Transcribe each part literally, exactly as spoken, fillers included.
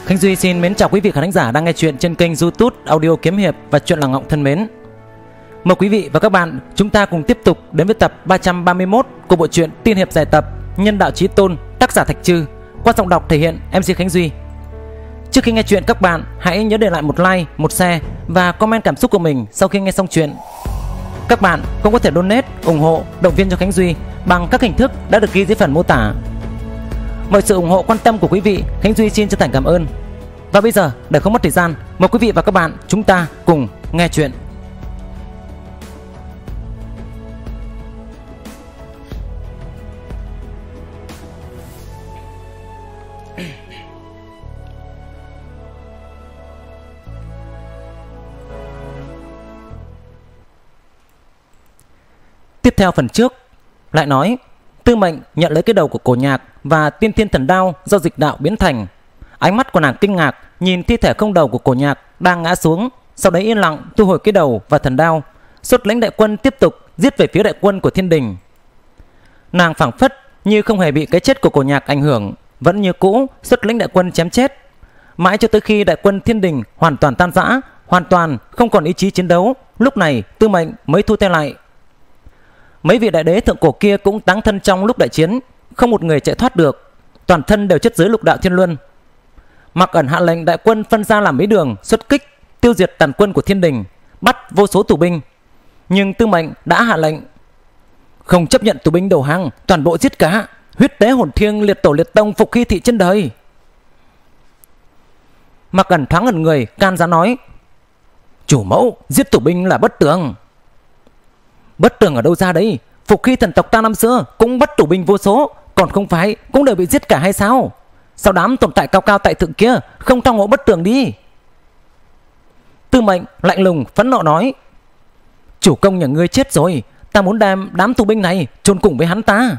Khánh Duy xin mến chào quý vị khán giả đang nghe chuyện trên kênh YouTube Audio Kiếm Hiệp và Truyện Làng Ngọng thân mến. Mời quý vị và các bạn chúng ta cùng tiếp tục đến với tập ba trăm ba mươi mốt của bộ truyện tiên hiệp dài tập Nhân Đạo Chí Tôn, tác giả Thạch Trư, qua giọng đọc thể hiện em xê Khánh Duy. Trước khi nghe chuyện, các bạn hãy nhớ để lại một like, một share và comment cảm xúc của mình sau khi nghe xong chuyện. Các bạn cũng có thể donate, ủng hộ, động viên cho Khánh Duy bằng các hình thức đã được ghi dưới phần mô tả. Mọi sự ủng hộ quan tâm của quý vị, Khánh Duy xin chân thành cảm ơn. Và bây giờ, để không mất thời gian, mời quý vị và các bạn chúng ta cùng nghe chuyện. Tiếp theo phần trước lại nói, Tư Mệnh nhận lấy cái đầu của Cổ Nhạc và Tiên Thiên Thần Đao do dịch đạo biến thành. Ánh mắt của nàng kinh ngạc nhìn thi thể không đầu của Cổ Nhạc đang ngã xuống, sau đấy yên lặng thu hồi cái đầu và thần đao, xuất lãnh đại quân tiếp tục giết về phía đại quân của Thiên Đình. Nàng phảng phất như không hề bị cái chết của Cổ Nhạc ảnh hưởng, vẫn như cũ xuất lãnh đại quân chém chết, mãi cho tới khi đại quân Thiên Đình hoàn toàn tan rã, hoàn toàn không còn ý chí chiến đấu. Lúc này Tư Mệnh mới thu tay lại. Mấy vị đại đế thượng cổ kia cũng táng thân trong lúc đại chiến, không một người chạy thoát được, toàn thân đều chất dưới lục đạo thiên luân. Mặc Ẩn hạ lệnh đại quân phân ra làm mấy đường xuất kích, tiêu diệt tàn quân của Thiên Đình, bắt vô số tù binh. Nhưng Tư Mệnh đã hạ lệnh không chấp nhận tù binh đầu hàng, toàn bộ giết cả, huyết tế hồn thiêng, liệt tổ liệt tông, phục hy thị trên đời. Mặc Ẩn thoáng ngẩn người, can giá nói: chủ mẫu, giết tù binh là bất tường. Bất tường ở đâu ra đấy? Phục hy thần tộc ta năm xưa cũng bắt tù binh vô số, còn không phải cũng đều bị giết cả hay sao? Sao đám tồn tại cao cao tại thượng kia không thao ngộ bất tường đi? Tư Mệnh lạnh lùng phẫn nộ nói: chủ công nhà ngươi chết rồi, ta muốn đem đám tù binh này chôn cùng với hắn ta.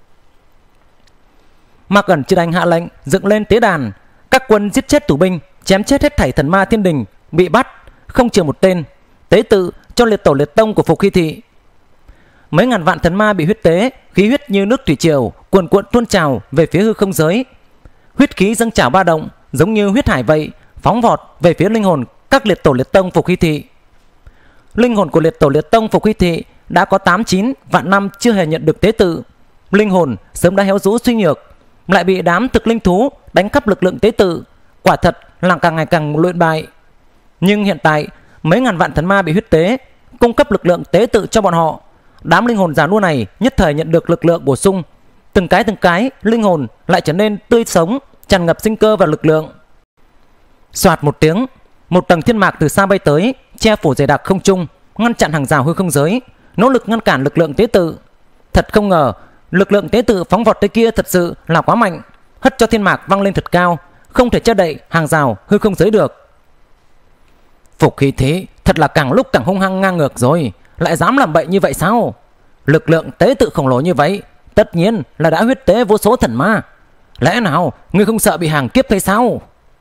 Mạc Ẩn chỉ đành hạ lệnh dựng lên tế đàn, các quân giết chết tù binh, chém chết hết thảy thần ma Thiên Đình bị bắt, không chừa một tên, tế tự cho liệt tổ liệt tông của Phục hy thị. Mấy ngàn vạn thần ma bị huyết tế, khí huyết như nước thủy triều cuồn cuộn tuôn trào về phía hư không giới. Huyết khí dâng trào ba động, giống như huyết hải vậy, phóng vọt về phía linh hồn các liệt tổ liệt tông Phục hy thị. Linh hồn của liệt tổ liệt tông Phục hy thị đã có tám chín vạn năm chưa hề nhận được tế tự, linh hồn sớm đã héo rũ suy nhược, lại bị đám thực linh thú đánh cắp lực lượng tế tự, quả thật là càng ngày càng luyện bại. Nhưng hiện tại mấy ngàn vạn thần ma bị huyết tế, cung cấp lực lượng tế tự cho bọn họ. Đám linh hồn già nua này nhất thời nhận được lực lượng bổ sung, từng cái từng cái linh hồn lại trở nên tươi sống, tràn ngập sinh cơ và lực lượng. Soạt một tiếng, một tầng thiên mạc từ xa bay tới, che phủ dày đặc không trung, ngăn chặn hàng rào hư không giới, nỗ lực ngăn cản lực lượng tế tự. Thật không ngờ, lực lượng tế tự phóng vọt tới kia thật sự là quá mạnh, hất cho thiên mạc văng lên thật cao, không thể che đậy hàng rào hư không giới được. Phục hy thị thật là càng lúc càng hung hăng ngang ngược rồi, lại dám làm bậy như vậy sao? Lực lượng tế tự khổng lồ như vậy, tất nhiên là đã huyết tế vô số thần ma. Lẽ nào ngươi không sợ bị hàng kiếp hay sao?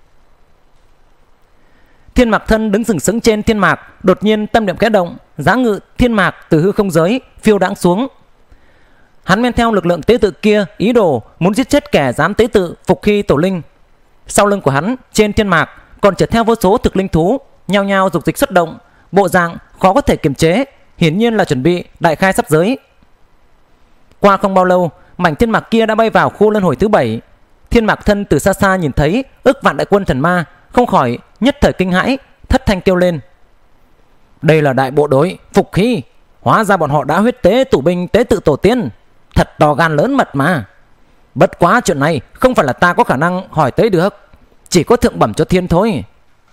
Thiên Mạc Thân đứng sừng sững trên thiên mạc, đột nhiên tâm niệm khẽ động, giá ngự thiên mạc từ hư không giới phiêu đãng xuống. Hắn men theo lực lượng tế tự kia, ý đồ muốn giết chết kẻ dám tế tự Phục hy tổ linh. Sau lưng của hắn trên thiên mạc còn chở theo vô số thực linh thú, nhao nhao dục dịch xuất động, bộ dạng khó có thể kiềm chế, hiển nhiên là chuẩn bị đại khai sắp giới. Qua không bao lâu, mảnh thiên mạc kia đã bay vào khu luân hồi thứ bảy. Thiên Mạc Thân từ xa xa nhìn thấy ức vạn đại quân thần ma, không khỏi nhất thời kinh hãi, thất thanh kêu lên: đây là đại bộ đội Phục hy, hóa ra bọn họ đã huyết tế tù binh tế tự tổ tiên, thật to gan lớn mật mà. Bất quá chuyện này không phải là ta có khả năng hỏi tới được, chỉ có thượng bẩm cho thiên thôi.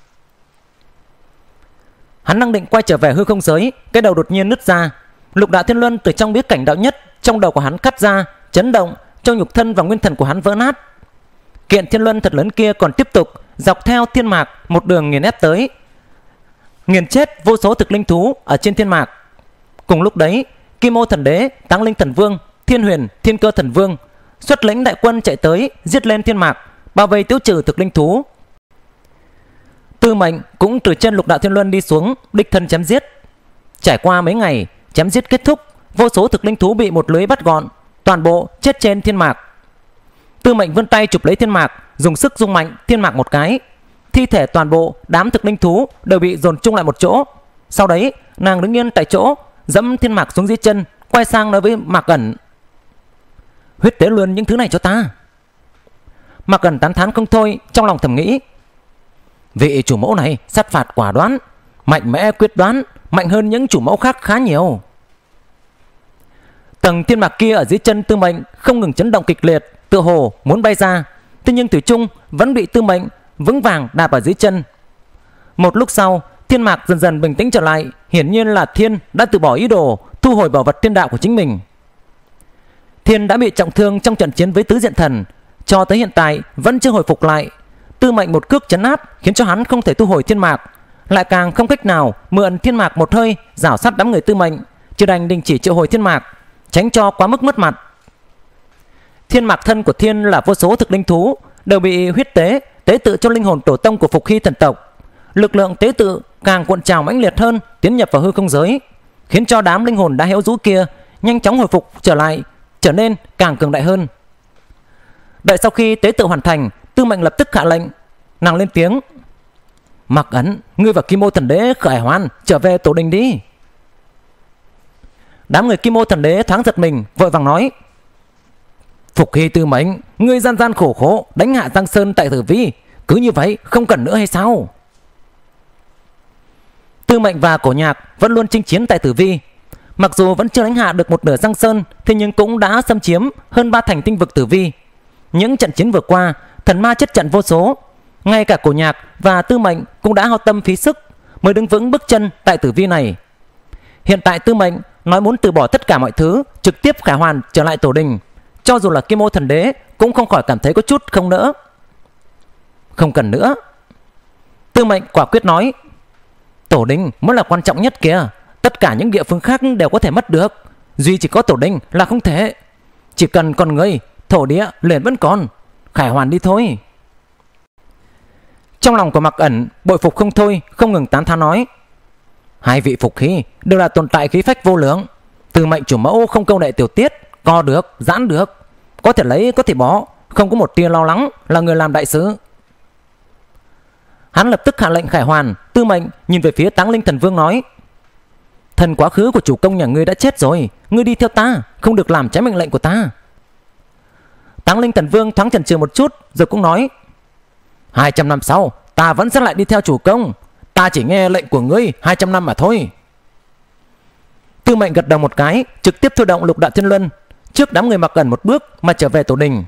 Hắn đang định quay trở về hư không giới, cái đầu đột nhiên nứt ra, lục đạo thiên luân từ trong bí cảnh đạo nhất trong đầu của hắn cắt ra, chấn động, trong nhục thân và nguyên thần của hắn vỡ nát. Kiện thiên luân thật lớn kia còn tiếp tục dọc theo thiên mạc một đường nghiền ép tới, nghiền chết vô số thực linh thú ở trên thiên mạc. Cùng lúc đấy, Kim Ô Thần Đế, Táng Linh Thần Vương, Thiên Huyền, Thiên Cơ Thần Vương xuất lĩnh đại quân chạy tới, giết lên thiên mạc, bao vây tiêu trừ thực linh thú. Tư Mệnh cũng từ trên lục đạo thiên luân đi xuống, đích thân chém giết. Trải qua mấy ngày chém giết kết thúc, vô số thực linh thú bị một lưới bắt gọn, toàn bộ chết trên thiên mạc. Tư Mệnh vươn tay chụp lấy thiên mạc, dùng sức rung mạnh thiên mạc một cái. Thi thể toàn bộ đám thực linh thú đều bị dồn chung lại một chỗ. Sau đấy nàng đứng yên tại chỗ, dẫm thiên mạc xuống dưới chân, quay sang nói với Mạc Ẩn: huyết tế luôn những thứ này cho ta. Mạc Ẩn tán thán không thôi, trong lòng thầm nghĩ: vị chủ mẫu này sát phạt quả đoán, mạnh mẽ quyết đoán, mạnh hơn những chủ mẫu khác khá nhiều. Tầng thiên mạc kia ở dưới chân Tư Mệnh không ngừng chấn động kịch liệt, tựa hồ muốn bay ra. Thế nhưng thủy chung vẫn bị Tư Mệnh vững vàng đạp ở dưới chân. Một lúc sau, thiên mạc dần dần bình tĩnh trở lại. Hiển nhiên là Thiên đã từ bỏ ý đồ thu hồi bảo vật thiên đạo của chính mình. Thiên đã bị trọng thương trong trận chiến với Tứ Diện Thần, cho tới hiện tại vẫn chưa hồi phục lại. Tư Mệnh một cước chấn áp khiến cho hắn không thể thu hồi thiên mạc, lại càng không cách nào mượn thiên mạc một hơi rảo sát đám người Tư Mệnh, chỉ đành đình chỉ triệu hồi thiên mạc, tránh cho quá mức mất mặt. Thiên mạc thân của Thiên là vô số thực linh thú đều bị huyết tế tế tự cho linh hồn tổ tông của Phục Hy thần tộc. Lực lượng tế tự càng cuộn trào mãnh liệt hơn, tiến nhập vào hư không giới, khiến cho đám linh hồn đã héo rũ kia nhanh chóng hồi phục trở lại, trở nên càng cường đại hơn. Đợi sau khi tế tự hoàn thành, Tư Mệnh lập tức hạ lệnh. Nàng lên tiếng: Mạc Ẩn, ngươi và Kim Ô Thần Đế khởi hoàn trở về tổ đình đi. Đám người Kim Ô Thần Đế thoáng giật mình, vội vàng nói: Phục Hy Tư Mệnh, ngươi gian gian khổ khổ đánh hạ Giang Sơn tại Tử Vi, cứ như vậy không cần nữa hay sao? Tư Mệnh và Cổ Nhạc vẫn luôn chinh chiến tại Tử Vi, mặc dù vẫn chưa đánh hạ được một nửa Giang Sơn, thế nhưng cũng đã xâm chiếm hơn ba thành tinh vực Tử Vi. Những trận chiến vừa qua, thần ma chết trận vô số, ngay cả Cổ Nhạc và Tư Mệnh cũng đã hao tâm phí sức mới đứng vững bước chân tại Tử Vi này. Hiện tại Tư Mệnh nói muốn từ bỏ tất cả mọi thứ, trực tiếp khải hoàn trở lại tổ đình. Cho dù là Kim Ô Thần Đế cũng không khỏi cảm thấy có chút không nỡ. Không cần nữa, Tư Mệnh quả quyết nói. Tổ đình mới là quan trọng nhất kìa. Tất cả những địa phương khác đều có thể mất được, duy chỉ có tổ đình là không thể. Chỉ cần con người, thổ địa liền vẫn còn. Khải hoàn đi thôi. Trong lòng của Mạc Ẩn bội phục không thôi, không ngừng tán thán nói: hai vị Phục Hy đều là tồn tại khí phách vô lượng. Tư Mệnh chủ mẫu không câu nệ tiểu tiết, co được, giãn được, có thể lấy có thể bỏ, không có một tia lo lắng, là người làm đại sứ. Hắn lập tức hạ lệnh khải hoàn. Tư Mệnh nhìn về phía Táng Linh Thần Vương nói: thần quá khứ của chủ công nhà ngươi đã chết rồi, ngươi đi theo ta, không được làm trái mệnh lệnh của ta. Táng Linh Thần Vương thoáng chần chừ một chút rồi cũng nói: hai trăm năm sau ta vẫn sẽ lại đi theo chủ công, ta chỉ nghe lệnh của ngươi hai trăm năm mà thôi. Tư Mệnh gật đầu một cái, trực tiếp thôi động Lục Đạo Thiên Luân, trước đám người Mạc Ẩn một bước mà trở về tổ đình.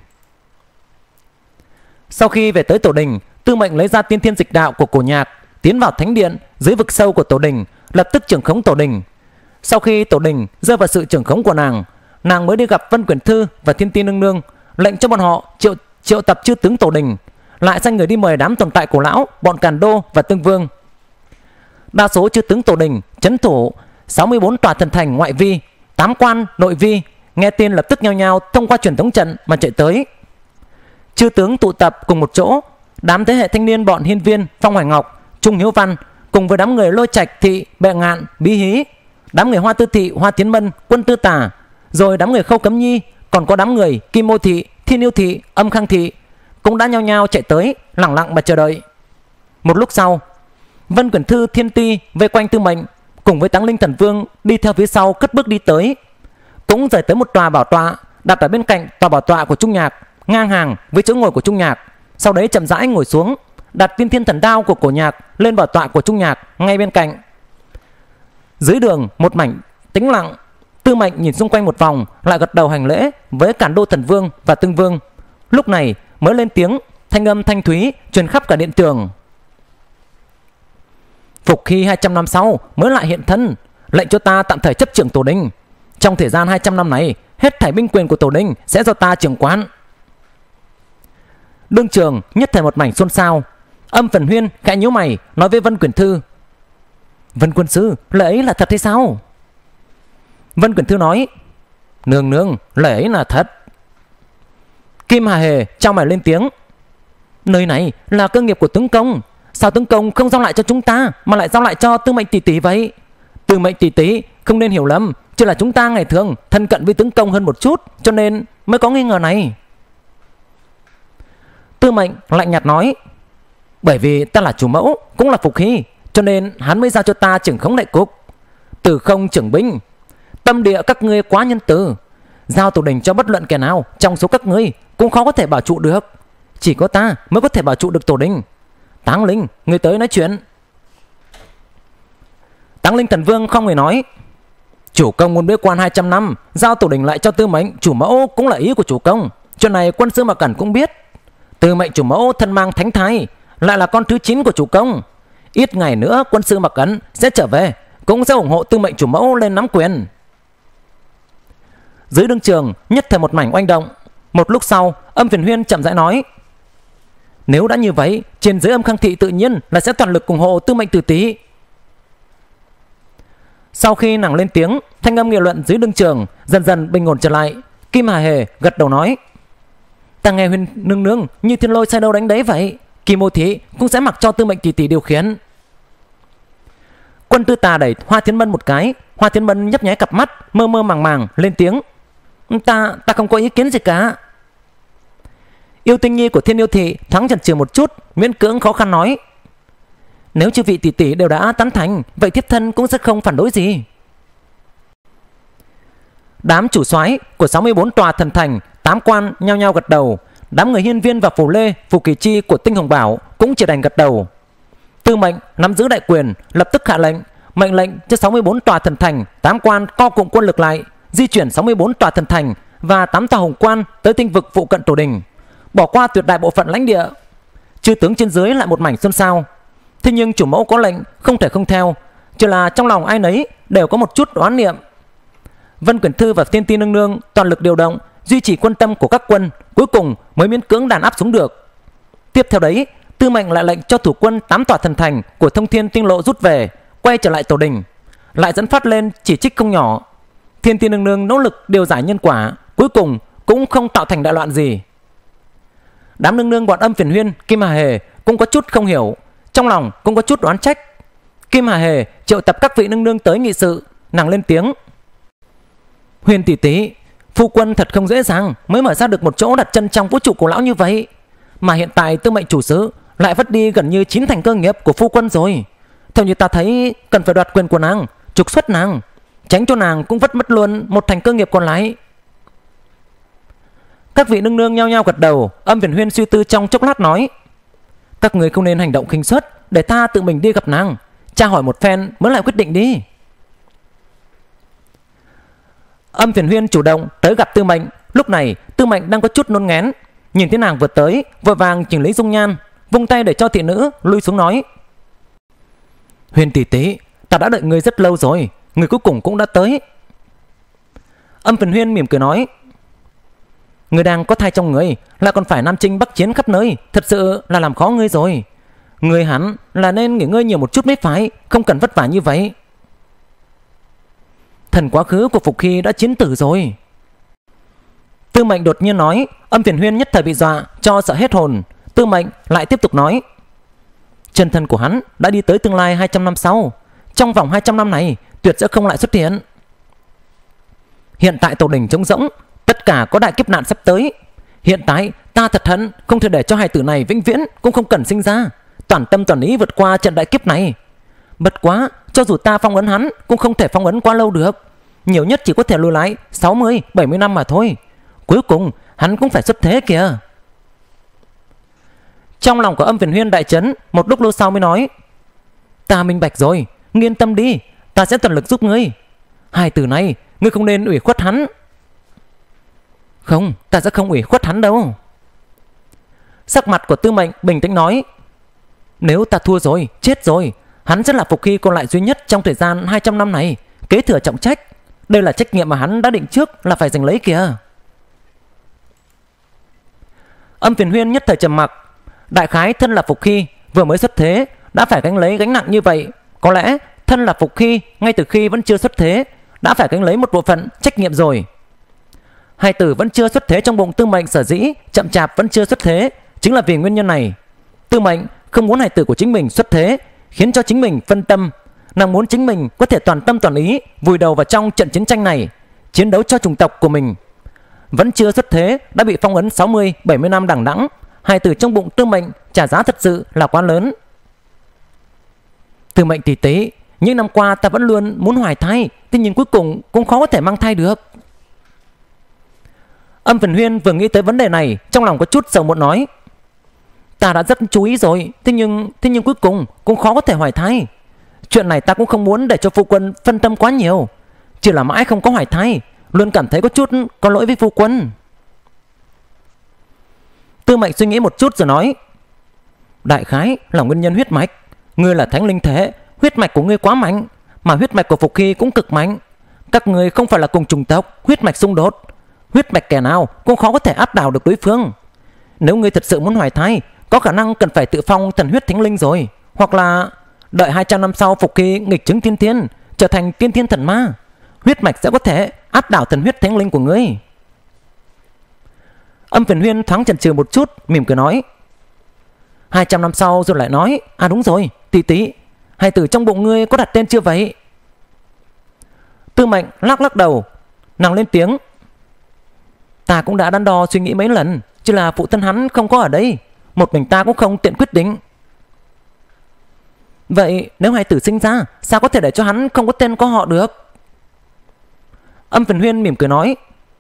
Sau khi về tới tổ đình, Tư Mệnh lấy ra Tiên Thiên Dịch Đạo của Cổ Nhạc, tiến vào thánh điện dưới vực sâu của tổ đình, lập tức trưởng khống tổ đình. Sau khi tổ đình rơi vào sự trưởng khống của nàng, nàng mới đi gặp Vân Quyển Thư và Thiên Ti Nương Nương, lệnh cho bọn họ triệu triệu tập chư tướng tổ đình, lại sai người đi mời đám tồn tại cổ lão, bọn Càn Đô và Tương Vương. Đa số chư tướng tổ đình trấn thủ sáu mươi bốn tòa thần thành ngoại vi, tám quan nội vi, nghe tin lập tức nhao nhao thông qua truyền thống trận mà chạy tới. Chư tướng tụ tập cùng một chỗ, đám thế hệ thanh niên bọn Hiên Viên, Phong Hoài Ngọc, Trung Hiếu Văn, cùng với đám người Lôi Trạch Thị, Bệ Ngạn, Bí Hí, đám người Hoa Tư Thị, Hoa Tiến Mân, Quân Tư Tả, rồi đám người Khâu Cấm Nhi, còn có đám người Kim Mô Thị, Thiên Yêu Thị, Âm Khang Thị cũng đã nhao nhao chạy tới, lặng lặng mà chờ đợi. Một lúc sau, Vân Quyển Thư, Thiên Ti vây quanh Tư Mệnh, cùng với Táng Linh Thần Vương đi theo phía sau cất bước đi tới, cũng rời tới một tòa bảo tọa đặt ở bên cạnh tòa bảo tọa của Trung Nhạc, ngang hàng với chỗ ngồi của Trung Nhạc. Sau đấy chậm rãi ngồi xuống, đặt Tiên Thiên Thần Đao của Cổ Nhạc lên bảo tọa của Trung Nhạc ngay bên cạnh. Dưới đường một mảnh tĩnh lặng. Tư Mệnh nhìn xung quanh một vòng, lại gật đầu hành lễ với Càn Đô Thần Vương và Tương Vương. Lúc này mới lên tiếng, thanh âm thanh thúy truyền khắp cả điện tường: Phục Hy hai trăm năm sau mới lại hiện thân, lệnh cho ta tạm thời chấp trưởng tổ đình. Trong thời gian hai trăm năm này, hết thảy binh quyền của tổ đình sẽ do ta trưởng quản. Đương trường nhất thời một mảnh xôn xao. Âm Phần Huyên khẽ nhíu mày nói với Vân Quyển Thư: Vân quân sư, lời ấy là thật hay sao? Vân Quyển Thư nói: Nương nương, lời ấy là thật. Kim Hà Hề trong mày lên tiếng: Nơi này là cơ nghiệp của tướng công, sao tướng công không giao lại cho chúng ta mà lại giao lại cho Tư Mệnh tỷ tỷ vậy? Tư Mệnh tỷ tỷ không nên hiểu lầm, chỉ là chúng ta ngày thường thân cận với tướng công hơn một chút, cho nên mới có nghi ngờ này. Tư Mệnh lạnh nhạt nói: bởi vì ta là chủ mẫu, cũng là Phục Hy, cho nên hắn mới giao cho ta trưởng khống đại cục. Từ không trưởng binh, tâm địa các ngươi quá nhân từ, giao tổ đình cho bất luận kẻ nào trong số các ngươi cũng khó có thể bảo trụ được. Chỉ có ta mới có thể bảo trụ được tổ đình. Táng Linh, ngươi tới nói chuyện. Táng Linh Thần Vương không người nói: chủ công muốn bế quan hai trăm năm, giao tổ đình lại cho Tư Mệnh chủ mẫu cũng là ý của chủ công. Chuyện này quân sư Mạc Cẩn cũng biết. Tư Mệnh chủ mẫu thân mang thánh thai, lại là con thứ chín của chủ công. Ít ngày nữa quân sư Mạc Cẩn sẽ trở về, cũng sẽ ủng hộ Tư Mệnh chủ mẫu lên nắm quyền. Dưới đương trường nhất thời một mảnh oanh động. Một lúc sau, Âm Viền Huyên chậm rãi nói: nếu đã như vậy, trên dưới Âm Khang thị tự nhiên là sẽ toàn lực ủng hộ Tư Mệnh tử tỷ. Sau khi nàng lên tiếng, thanh âm nghị luận dưới đương trường dần dần bình ổn trở lại. Kim Hà Hề gật đầu nói: ta nghe Huyền nương nương như thiên lôi sai đâu đánh đấy vậy. Kim Mô Thị cũng sẽ mặc cho Tư Mệnh tỷ tỷ điều khiển. Quân Tư Tà đẩy Hoa Thiên Mân một cái. Hoa Thiên Mân nhấp nháy cặp mắt, mơ mơ màng màng lên tiếng: Ta ta không có ý kiến gì cả. Yêu Tinh Nhi của Thiên Yêu Thị thoáng chần chừ một chút, miễn cưỡng khó khăn nói: nếu chư vị tỷ tỷ đều đã tán thành, vậy thiếp thân cũng sẽ không phản đối gì. Đám chủ soái của sáu mươi bốn tòa thần thành, tám quan nhao nhao gật đầu. Đám người Hiên Viên và Phù Lê, Phù Kỳ Chi của Tinh Hồng Bảo cũng chỉ đành gật đầu. Tư Mệnh nắm giữ đại quyền, lập tức hạ lệnh, mệnh lệnh cho sáu mươi bốn tòa thần thành, tám quan co cụm quân lực lại, di chuyển sáu mươi bốn tòa thần thành và tám tòa hồng quan tới tinh vực phụ cận tổ đình, bỏ qua tuyệt đại bộ phận lãnh địa. Chư tướng trên dưới lại một mảnh xôn xao. Thế nhưng chủ mẫu có lệnh không thể không theo, chỉ là trong lòng ai nấy đều có một chút oán niệm. Vân Quyển Thư và Tiên Ti Nương Nương toàn lực điều động, duy trì quân tâm của các quân, cuối cùng mới miễn cưỡng đàn áp xuống được. Tiếp theo đấy, Tư Mệnh lại lệnh cho thủ quân tám tòa thần thành của Thông Thiên Tinh Lộ rút về, quay trở lại tổ đình, lại dẫn phát lên chỉ trích không nhỏ. Thiên Ti Nương Nương nỗ lực điều giải nhân quả, cuối cùng cũng không tạo thành đại loạn gì. Đám nương nương bọn Âm Viền Huyên, Kim Hà Hề cũng có chút không hiểu, trong lòng cũng có chút oán trách. Kim Hà Hề triệu tập các vị nương nương tới nghị sự, nàng lên tiếng: Huyền tỷ tỷ, phu quân thật không dễ dàng mới mở ra được một chỗ đặt chân trong vũ trụ cổ lão như vậy, mà hiện tại Tư Mệnh chủ sứ lại vất đi gần như chín thành cơ nghiệp của phu quân rồi. Theo như ta thấy, cần phải đoạt quyền của nàng, trục xuất nàng, tránh cho nàng cũng vất mất luôn một thành cơ nghiệp còn lại. Các vị nương nương nhao nhao gật đầu. Âm Viền Huyên suy tư trong chốc lát nói: các người không nên hành động khinh suất, để ta tự mình đi gặp nàng, tra hỏi một phen mới lại quyết định đi. Âm Viền Huyên chủ động tới gặp Tư Mệnh. Lúc này Tư Mệnh đang có chút nôn ngén, nhìn thấy nàng vượt tới, vội vàng chỉnh lý dung nhan, vung tay để cho thị nữ lui xuống nói: Huyền tỷ tỷ, ta đã đợi người rất lâu rồi, người cuối cùng cũng đã tới. Âm Viền Huyên mỉm cười nói: người đang có thai trong người, lại còn phải nam chinh bắc chiến khắp nơi, thật sự là làm khó ngươi rồi. Người hẳn là nên nghỉ ngơi nhiều một chút mới phải, không cần vất vả như vậy. Thần quá khứ của Phục Hy đã chiến tử rồi. Tư Mệnh đột nhiên nói. Âm Viền Huyên nhất thời bị dọa cho sợ hết hồn. Tư Mệnh lại tiếp tục nói: chân thân của hắn đã đi tới tương lai hai trăm năm sau, trong vòng hai trăm năm này tuyệt sẽ không lại xuất hiện. Hiện tại tổ đình trống rỗng, tất cả có đại kiếp nạn sắp tới. Hiện tại ta thật hận không thể để cho hài tử này vĩnh viễn cũng không cần sinh ra, toàn tâm toàn ý vượt qua trận đại kiếp này. Bất quá, cho dù ta phong ấn hắn cũng không thể phong ấn quá lâu được, nhiều nhất chỉ có thể lùi lại sáu mươi bảy mươi năm mà thôi. Cuối cùng hắn cũng phải xuất thế kìa. Trong lòng của Âm Viền Huyên đại chấn, một lúc lâu sau mới nói: ta minh bạch rồi, ngươi yên tâm đi, ta sẽ toàn lực giúp ngươi. Hai từ này ngươi không nên ủy khuất hắn. Không, ta sẽ không ủy khuất hắn đâu. Sắc mặt của Tư Mệnh bình tĩnh nói: nếu ta thua rồi, chết rồi, hắn sẽ là Phục Hy còn lại duy nhất trong thời gian hai trăm năm này, kế thừa trọng trách. Đây là trách nhiệm mà hắn đã định trước là phải giành lấy kìa. Âm Viền Huyên nhất thời trầm mặc. Đại khái thân là Phục Hy vừa mới xuất thế đã phải gánh lấy gánh nặng như vậy, có lẽ thân là Phục Hy ngay từ khi vẫn chưa xuất thế đã phải gánh lấy một bộ phận trách nhiệm rồi. Hài tử vẫn chưa xuất thế trong bụng Tư Mệnh sở dĩ chậm chạp vẫn chưa xuất thế, chính là vì nguyên nhân này. Tư Mệnh không muốn hài tử của chính mình xuất thế, khiến cho chính mình phân tâm. Nàng muốn chính mình có thể toàn tâm toàn ý vùi đầu vào trong trận chiến tranh này, chiến đấu cho chủng tộc của mình. Vẫn chưa xuất thế đã bị phong ấn sáu mươi bảy mươi năm đằng đẵng, hài tử trong bụng Tư Mệnh trả giá thật sự là quá lớn. Tư Mệnh tỷ tỷ, những năm qua ta vẫn luôn muốn hoài thai, thế nhưng cuối cùng cũng khó có thể mang thai được. Âm Phần Huyên vừa nghĩ tới vấn đề này, trong lòng có chút sầu muộn nói: Ta đã rất chú ý rồi, thế nhưng thế nhưng cuối cùng cũng khó có thể hoài thai. Chuyện này ta cũng không muốn để cho phu quân phân tâm quá nhiều, chỉ là mãi không có hoài thai, luôn cảm thấy có chút có lỗi với phu quân. Tư Mệnh suy nghĩ một chút rồi nói: Đại khái là nguyên nhân huyết mạch. Ngươi là thánh linh thể, huyết mạch của ngươi quá mạnh, mà huyết mạch của Phục Hy cũng cực mạnh. Các ngươi không phải là cùng chủng tộc, huyết mạch xung đột, huyết mạch kẻ nào cũng khó có thể áp đảo được đối phương. Nếu ngươi thật sự muốn hoài thai, có khả năng cần phải tự phong thần huyết thánh linh rồi, hoặc là đợi hai trăm năm sau Phục Hy nghịch chứng tiên thiên, trở thành tiên thiên thần ma, huyết mạch sẽ có thể áp đảo thần huyết thánh linh của ngươi. Âm Phần Huyên thoáng chần chừ một chút, mỉm cười nói: Hai trăm năm sau rồi lại nói: À đúng rồi, tỷ tỷ, hài tử trong bụng ngươi có đặt tên chưa vậy? Tư Mệnh lắc lắc đầu, nàng lên tiếng: Ta cũng đã đắn đo suy nghĩ mấy lần, chỉ là phụ thân hắn không có ở đây, một mình ta cũng không tiện quyết định. Vậy nếu hài tử sinh ra, sao có thể để cho hắn không có tên có họ được? Âm Phần Huyên mỉm cười nói: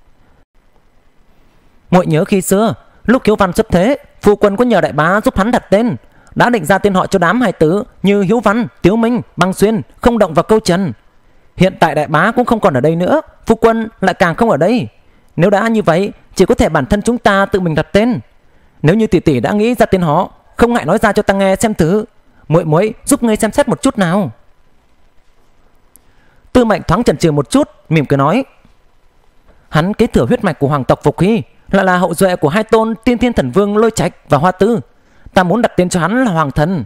Muội nhớ khi xưa, lúc Hiếu Văn xuất thế, phu quân có nhờ đại bá giúp hắn đặt tên, đã định ra tên họ cho đám hài tử như Hiếu Văn, Tiếu Minh, Băng Xuyên, Không Động và Câu Trần. Hiện tại đại bá cũng không còn ở đây nữa, phu quân lại càng không ở đây. Nếu đã như vậy, chỉ có thể bản thân chúng ta tự mình đặt tên. Nếu như tỷ tỷ đã nghĩ ra tên họ, không ngại nói ra cho ta nghe xem thử, muội muội giúp ngươi xem xét một chút nào. Tư Mệnh thoáng chần chừ một chút, mỉm cười nói: Hắn kế thừa huyết mạch của hoàng tộc Phục Hy, lại là hậu duệ của hai tôn tiên thiên thần vương Lôi Trạch và Hoa Tư. Ta muốn đặt tên cho hắn là Hoàng Thần.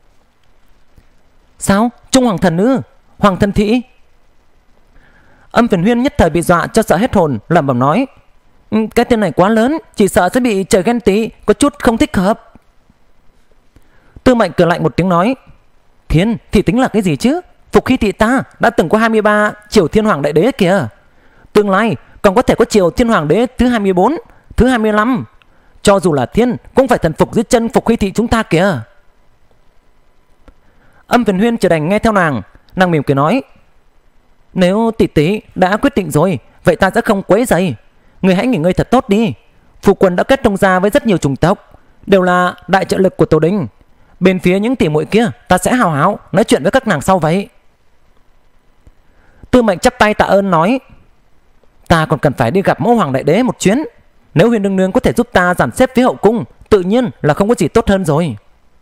Sao? Trung Hoàng Thần ư? Hoàng Thần Thị? Âm Phần Huyên nhất thời bị dọa cho sợ hết hồn, lẩm bẩm nói: Cái tên này quá lớn, chỉ sợ sẽ bị trời ghen tị, có chút không thích hợp. Tư Mệnh cười lạnh một tiếng nói: Thiên thì tính là cái gì chứ? Phục Hy thị ta đã từng có hai mươi ba triều thiên hoàng đại đế kìa, tương lai còn có thể có triều thiên hoàng đế thứ hai mươi bốn, thứ hai mươi lăm. Cho dù là thiên cũng phải thần phục dưới chân Phục Hy thị chúng ta kìa. Âm Phần Huyên chỉ đành nghe theo nàng. Nàng mỉm cười nói: Nếu tỷ tỷ đã quyết định rồi, vậy ta sẽ không quấy rầy. Người hãy nghỉ ngơi thật tốt đi. Phụ quân đã kết thông gia với rất nhiều chủng tộc, đều là đại trợ lực của tổ đình. Bên phía những tỷ muội kia, ta sẽ hào háo nói chuyện với các nàng sau vậy. Tư Mệnh chắp tay tạ ơn nói: Ta còn cần phải đi gặp mẫu hoàng đại đế một chuyến. Nếu Huyền Nương Nương có thể giúp ta dàn xếp phía hậu cung, tự nhiên là không có gì tốt hơn rồi.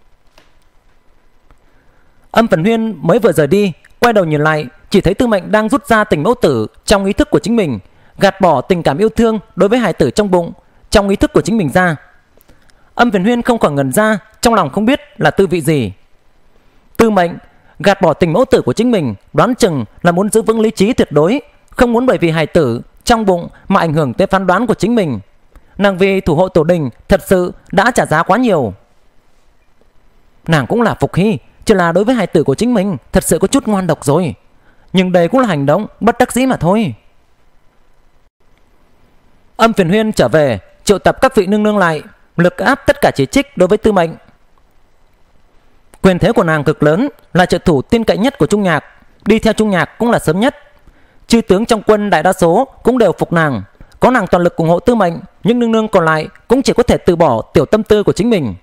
Âm Phần Huyên mới vừa rời đi, quay đầu nhìn lại, chỉ thấy Tư Mệnh đang rút ra tình mẫu tử trong ý thức của chính mình, gạt bỏ tình cảm yêu thương đối với hài tử trong bụng trong ý thức của chính mình ra. Âm Phần Huyên không khỏi ngẩn ra, trong lòng không biết là tư vị gì. Tư Mệnh gạt bỏ tình mẫu tử của chính mình, đoán chừng là muốn giữ vững lý trí tuyệt đối, không muốn bởi vì hài tử trong bụng mà ảnh hưởng tới phán đoán của chính mình. Nàng vì thủ hộ tổ đình thật sự đã trả giá quá nhiều. Nàng cũng là Phục Hy, chỉ là đối với hài tử của chính mình thật sự có chút ngoan độc rồi. Nhưng đây cũng là hành động bất đắc dĩ mà thôi. Âm Phiền Huyên trở về, triệu tập các vị nương nương lại, lực áp tất cả chỉ trích đối với Tư Mệnh. Quyền thế của nàng cực lớn, là trợ thủ tin cậy nhất của Trung Nhạc, đi theo Trung Nhạc cũng là sớm nhất. Chư tướng trong quân đại đa số cũng đều phục nàng. Có nàng toàn lực ủng hộ Tư Mệnh, nhưng nương nương còn lại cũng chỉ có thể từ bỏ tiểu tâm tư của chính mình.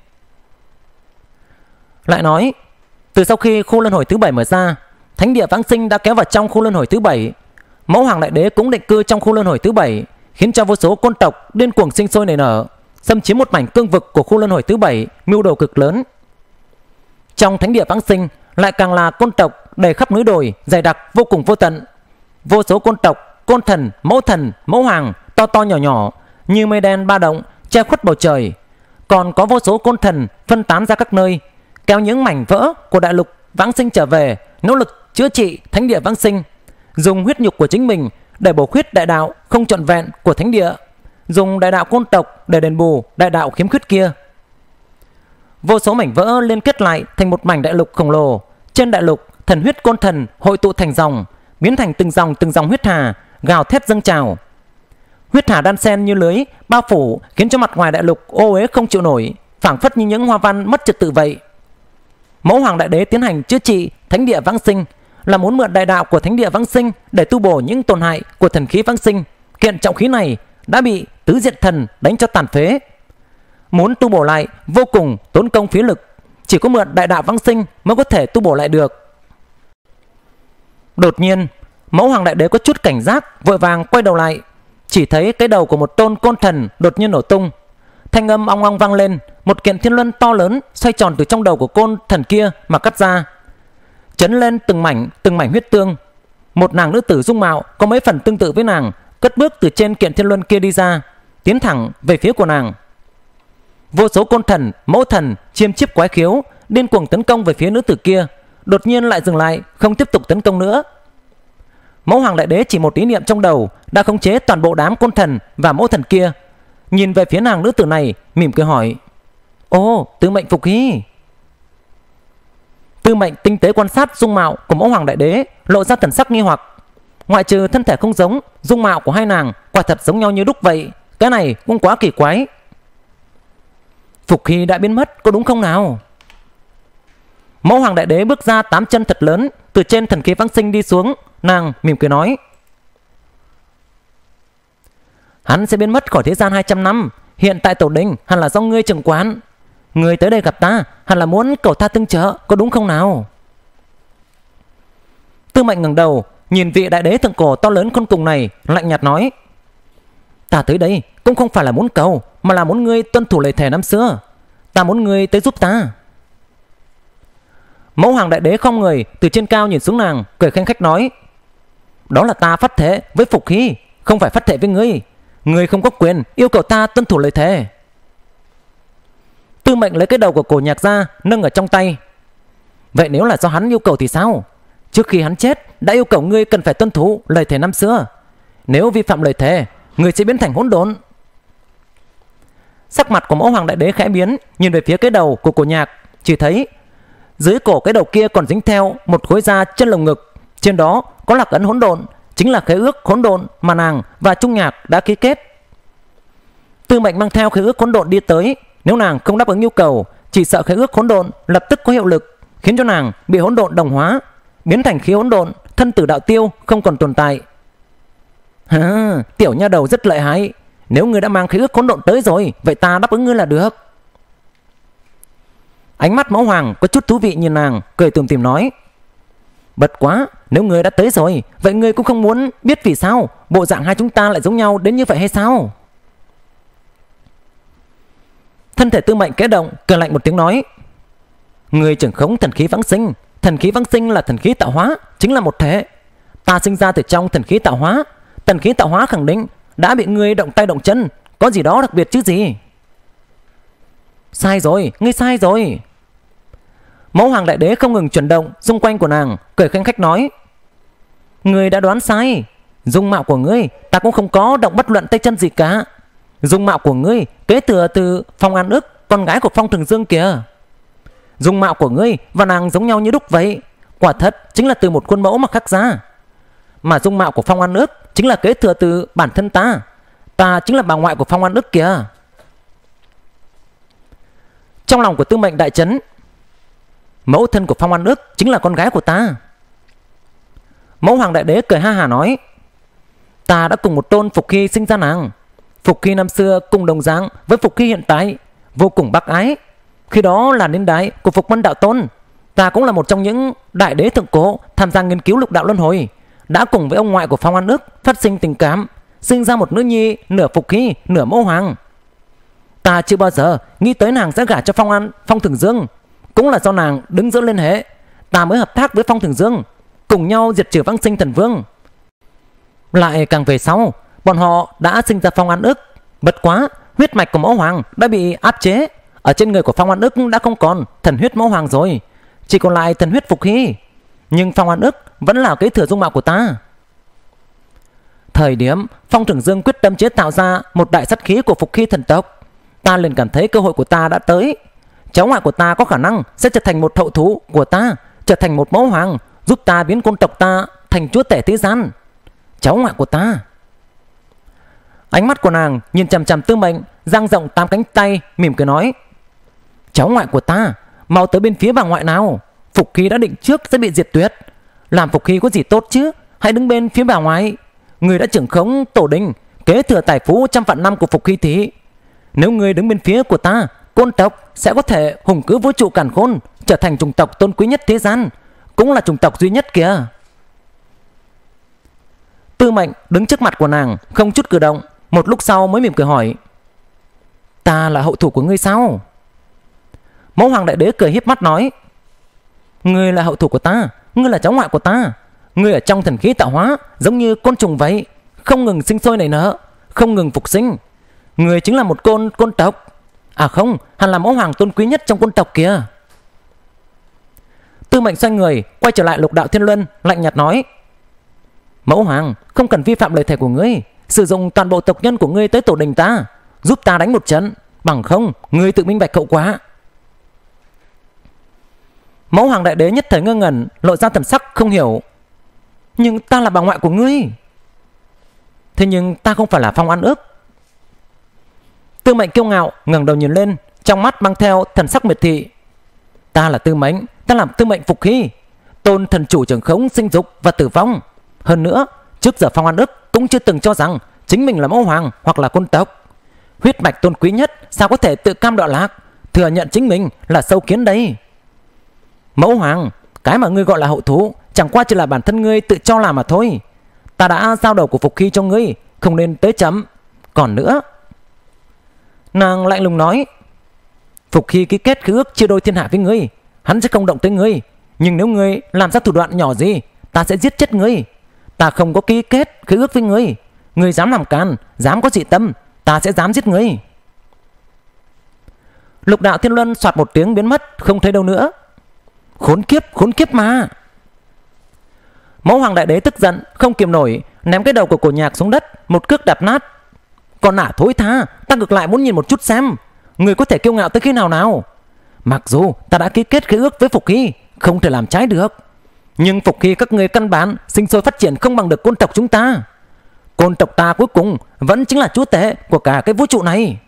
Lại nói, từ sau khi khu luân hồi thứ bảy mở ra, thánh địa vãng sinh đã kéo vào trong khu luân hồi thứ bảy. Mẫu hoàng đại đế cũng định cư trong khu luân hồi thứ bảy, khiến cho vô số côn tộc điên cuồng sinh sôi nảy nở, xâm chiếm một mảnh cương vực của khu luân hồi thứ bảy, mưu đồ cực lớn. Trong thánh địa vãng sinh lại càng là côn tộc đầy khắp núi đồi, dày đặc vô cùng vô tận. Vô số côn tộc, côn thần, mẫu thần, mẫu hoàng, to to nhỏ nhỏ như mây đen ba động che khuất bầu trời. Còn có vô số côn thần phân tán ra các nơi, kéo những mảnh vỡ của đại lục vãng sinh trở về, nỗ lực chữa trị thánh địa vãng sinh, dùng huyết nhục của chính mình để bổ khuyết đại đạo không trọn vẹn của thánh địa, dùng đại đạo côn tộc để đền bù đại đạo khiếm khuyết kia. Vô số mảnh vỡ liên kết lại thành một mảnh đại lục khổng lồ. Trên đại lục, thần huyết côn thần hội tụ thành dòng, biến thành từng dòng từng dòng huyết hà gào thét dâng trào. Huyết hà đan xen như lưới bao phủ, khiến cho mặt ngoài đại lục ô uế không chịu nổi, phảng phất như những hoa văn mất trật tự vậy. Mẫu Hoàng Đại Đế tiến hành chữa trị thánh địa vãng sinh là muốn mượn đại đạo của thánh địa vãng sinh để tu bổ những tổn hại của thần khí vãng sinh. Kiện trọng khí này đã bị tứ diện thần đánh cho tàn phế, muốn tu bổ lại vô cùng tốn công phí lực, chỉ có mượn đại đạo vãng sinh mới có thể tu bổ lại được. Đột nhiên, Mẫu Hoàng Đại Đế có chút cảnh giác, vội vàng quay đầu lại, chỉ thấy cái đầu của một tôn côn thần đột nhiên nổ tung. Thanh âm ong ong vang lên, một kiện thiên luân to lớn xoay tròn từ trong đầu của côn thần kia mà cắt ra, chấn lên từng mảnh từng mảnh huyết tương. Một nàng nữ tử dung mạo có mấy phần tương tự với nàng cất bước từ trên kiện thiên luân kia đi ra, tiến thẳng về phía của nàng. Vô số côn thần, mẫu thần, chiêm chiếp quái khiếu điên cuồng tấn công về phía nữ tử kia, đột nhiên lại dừng lại, không tiếp tục tấn công nữa. Mẫu Hoàng Đại Đế chỉ một ý niệm trong đầu đã khống chế toàn bộ đám côn thần và mẫu thần kia, nhìn về phía nàng nữ tử này, mỉm cười hỏi: "Ô, Tư Mệnh phục khí." Tư Mệnh tinh tế quan sát dung mạo của Mẫu Hoàng Đại Đế, lộ ra thần sắc nghi hoặc. Ngoại trừ thân thể không giống, dung mạo của hai nàng quả thật giống nhau như đúc vậy, cái này cũng quá kỳ quái. Phục khí đã biến mất có đúng không nào? Mẫu Hoàng Đại Đế bước ra tám chân thật lớn, từ trên thần khí vãng sinh đi xuống. Nàng mỉm cười nói: "Hắn sẽ biến mất khỏi thế gian hai trăm năm. Hiện tại tổ đình hẳn là do ngươi trưởng quán. Ngươi tới đây gặp ta hẳn là muốn cầu ta tương trợ, có đúng không nào?" Tư Mệnh ngẩng đầu nhìn vị đại đế thượng cổ to lớn khôn cùng này, lạnh nhạt nói: "Ta tới đây cũng không phải là muốn cầu, mà là muốn ngươi tuân thủ lời thề năm xưa. Ta muốn ngươi tới giúp ta." Mẫu Hoàng Đại Đế không người từ trên cao nhìn xuống nàng, cười khanh khách nói: "Đó là ta phát thể với phục khí, không phải phát thể với ngươi. Ngươi không có quyền yêu cầu ta tuân thủ lời thề." Tư Mệnh lấy cái đầu của Cổ Nhạc ra, nâng ở trong tay. "Vậy nếu là do hắn yêu cầu thì sao? Trước khi hắn chết đã yêu cầu ngươi cần phải tuân thủ lời thề năm xưa. Nếu vi phạm lời thề, ngươi sẽ biến thành hỗn độn." Sắc mặt của Mẫu Hoàng Đại Đế khẽ biến, nhìn về phía cái đầu của Cổ Nhạc, chỉ thấy dưới cổ cái đầu kia còn dính theo một khối da chân lồng ngực, trên đó có lạc ấn hỗn độn, chính là khế ước hỗn độn mà nàng và Trung Nhạc đã ký kết. Tư Mệnh mang theo khế ước hỗn độn đi tới, nếu nàng không đáp ứng yêu cầu, chỉ sợ khế ước hỗn độn lập tức có hiệu lực, khiến cho nàng bị hỗn độn đồng hóa, biến thành khí hỗn độn, thân tử đạo tiêu, không còn tồn tại. "Hả, tiểu nha đầu rất lợi hại. Nếu ngươi đã mang khế ước hỗn độn tới rồi, vậy ta đáp ứng ngươi là được." Ánh mắt Mẫu Hoàng có chút thú vị nhìn nàng, cười tủm tỉm nói: "Bất quá, nếu ngươi đã tới rồi, vậy ngươi cũng không muốn biết vì sao bộ dạng hai chúng ta lại giống nhau đến như vậy hay sao?" Thân thể Tư Mệnh kẽ động, cười lạnh một tiếng nói: "Ngươi trưởng khống thần khí vãng sinh. Thần khí vãng sinh là thần khí tạo hóa, chính là một thể. Ta sinh ra từ trong thần khí tạo hóa, thần khí tạo hóa khẳng định đã bị ngươi động tay động chân, có gì đó đặc biệt chứ gì?" "Sai rồi, ngươi sai rồi." Mẫu Hoàng Đại Đế không ngừng chuyển động xung quanh của nàng, cười khanh khách nói: "Ngươi đã đoán sai. Dung mạo của ngươi ta cũng không có động bất luận tay chân gì cả. Dung mạo của ngươi kế thừa từ Phong An Ức, con gái của Phong Thường Dương kìa. Dung mạo của ngươi và nàng giống nhau như đúc vậy, quả thật chính là từ một khuôn mẫu mà khắc ra. Mà dung mạo của Phong An Ức chính là kế thừa từ bản thân ta. Ta chính là bà ngoại của Phong An Ức kìa." Trong lòng của Tư Mệnh đại chấn. Mẫu thân của Phong An Ức chính là con gái của ta. Mẫu Hoàng Đại Đế cười ha hà nói: "Ta đã cùng một tôn Phục Hy sinh ra nàng. Phục Hy năm xưa cùng đồng dạng với Phục Hy hiện tại, vô cùng bác ái. Khi đó là niên đại của Phục Mân Đạo Tôn. Ta cũng là một trong những đại đế thượng cổ tham gia nghiên cứu lục đạo luân hồi, đã cùng với ông ngoại của Phong An Ức phát sinh tình cảm, sinh ra một nữ nhi nửa Phục Hy nửa Mẫu Hoàng. Ta chưa bao giờ nghĩ tới nàng sẽ gả cho Phong An Phong Thường Dương. Cũng là do nàng đứng giữa liên hệ, ta mới hợp tác với Phong Thường Dương, cùng nhau diệt trừ Vãng Sinh Thần Vương. Lại càng về sau, bọn họ đã sinh ra Phong An Ức. Bất quá, huyết mạch của Mẫu Hoàng đã bị áp chế, ở trên người của Phong An Ức đã không còn thần huyết Mẫu Hoàng rồi, chỉ còn lại thần huyết Phục Hy. Nhưng Phong An Ức vẫn là kế thừa dung mạo của ta. Thời điểm Phong Thường Dương quyết tâm chế tạo ra một đại sát khí của Phục Hy thần tộc, ta liền cảm thấy cơ hội của ta đã tới. Cháu ngoại của ta có khả năng sẽ trở thành một hậu thú của ta, trở thành một Mẫu Hoàng, giúp ta biến côn tộc ta thành chúa tể thế gian. Cháu ngoại của ta." Ánh mắt của nàng nhìn chằm chằm Tư Mệnh, dang rộng tám cánh tay, mỉm cười nói: cháu ngoại của ta, mau tới bên phía bà ngoại nào. Phục Hy đã định trước sẽ bị diệt tuyệt. Làm Phục Hy có gì tốt chứ? Hãy đứng bên phía bà ngoại. Người đã trưởng khống tổ đình, kế thừa tài phú trăm vạn năm của Phục Hy thị. Nếu người đứng bên phía của ta, Côn tộc sẽ có thể hùng cứ vũ trụ càn khôn, trở thành chủng tộc tôn quý nhất thế gian, cũng là chủng tộc duy nhất kìa. Tư Mệnh đứng trước mặt của nàng, không chút cử động. Một lúc sau mới mỉm cười hỏi: ta là hậu thủ của ngươi sao? Mẫu Hoàng Đại Đế cười híp mắt nói: ngươi là hậu thủ của ta, ngươi là cháu ngoại của ta. Ngươi ở trong thần khí tạo hóa, giống như côn trùng vậy, không ngừng sinh sôi nảy nở, không ngừng phục sinh. Ngươi chính là một côn côn tộc. À không, hẳn là mẫu hoàng tôn quý nhất trong côn tộc kìa. Tư Mệnh xoay người quay trở lại Lục Đạo Thiên Luân, lạnh nhạt nói: mẫu hoàng không cần vi phạm lời thề của ngươi, sử dụng toàn bộ tộc nhân của ngươi tới tổ đình ta, giúp ta đánh một trận, bằng không ngươi tự minh bạch hậu quả. Mẫu Hoàng Đại Đế nhất thời ngơ ngẩn, lộ ra thần sắc không hiểu. Nhưng ta là bà ngoại của ngươi. Thế nhưng ta không phải là Phong An Ức. Tư Mệnh kiêu ngạo ngẩng đầu nhìn lên, trong mắt mang theo thần sắc miệt thị. Ta là Tư Mệnh, ta làm Tư Mệnh Phục Hy, tôn thần chủ trưởng khống sinh dục và tử vong. Hơn nữa, trước giờ Phong An Ức cũng chưa từng cho rằng chính mình là mẫu hoàng hoặc là côn tộc. Huyết mạch tôn quý nhất sao có thể tự cam đoạn lạc, thừa nhận chính mình là sâu kiến đây. Mẫu hoàng, cái mà ngươi gọi là hậu thú chẳng qua chỉ là bản thân ngươi tự cho là mà thôi. Ta đã giao đầu của Phục Hy cho ngươi, không nên tới chậm. Còn nữa, nàng lạnh lùng nói: Phục Hy ký kết khế ước chia đôi thiên hạ với ngươi, hắn sẽ không động tới ngươi. Nhưng nếu ngươi làm ra thủ đoạn nhỏ gì, ta sẽ giết chết ngươi. Ta không có ký kết khế ước với ngươi. Ngươi dám làm càn, dám có dị tâm, ta sẽ dám giết ngươi. Lục Đạo Thiên Luân soạt một tiếng biến mất, không thấy đâu nữa. Khốn kiếp, khốn kiếp mà. Mẫu Hoàng Đại Đế tức giận không kiềm nổi, ném cái đầu của Cổ Nhạc xuống đất, một cước đạp nát. Còn nả thối tha, ta ngược lại muốn nhìn một chút xem người có thể kiêu ngạo tới khi nào nào. Mặc dù ta đã ký kết khế ước với Phục Hy, không thể làm trái được, nhưng Phục Hy các ngươi căn bản sinh sôi phát triển không bằng được côn tộc chúng ta. Côn tộc ta cuối cùng vẫn chính là chúa tể của cả cái vũ trụ này.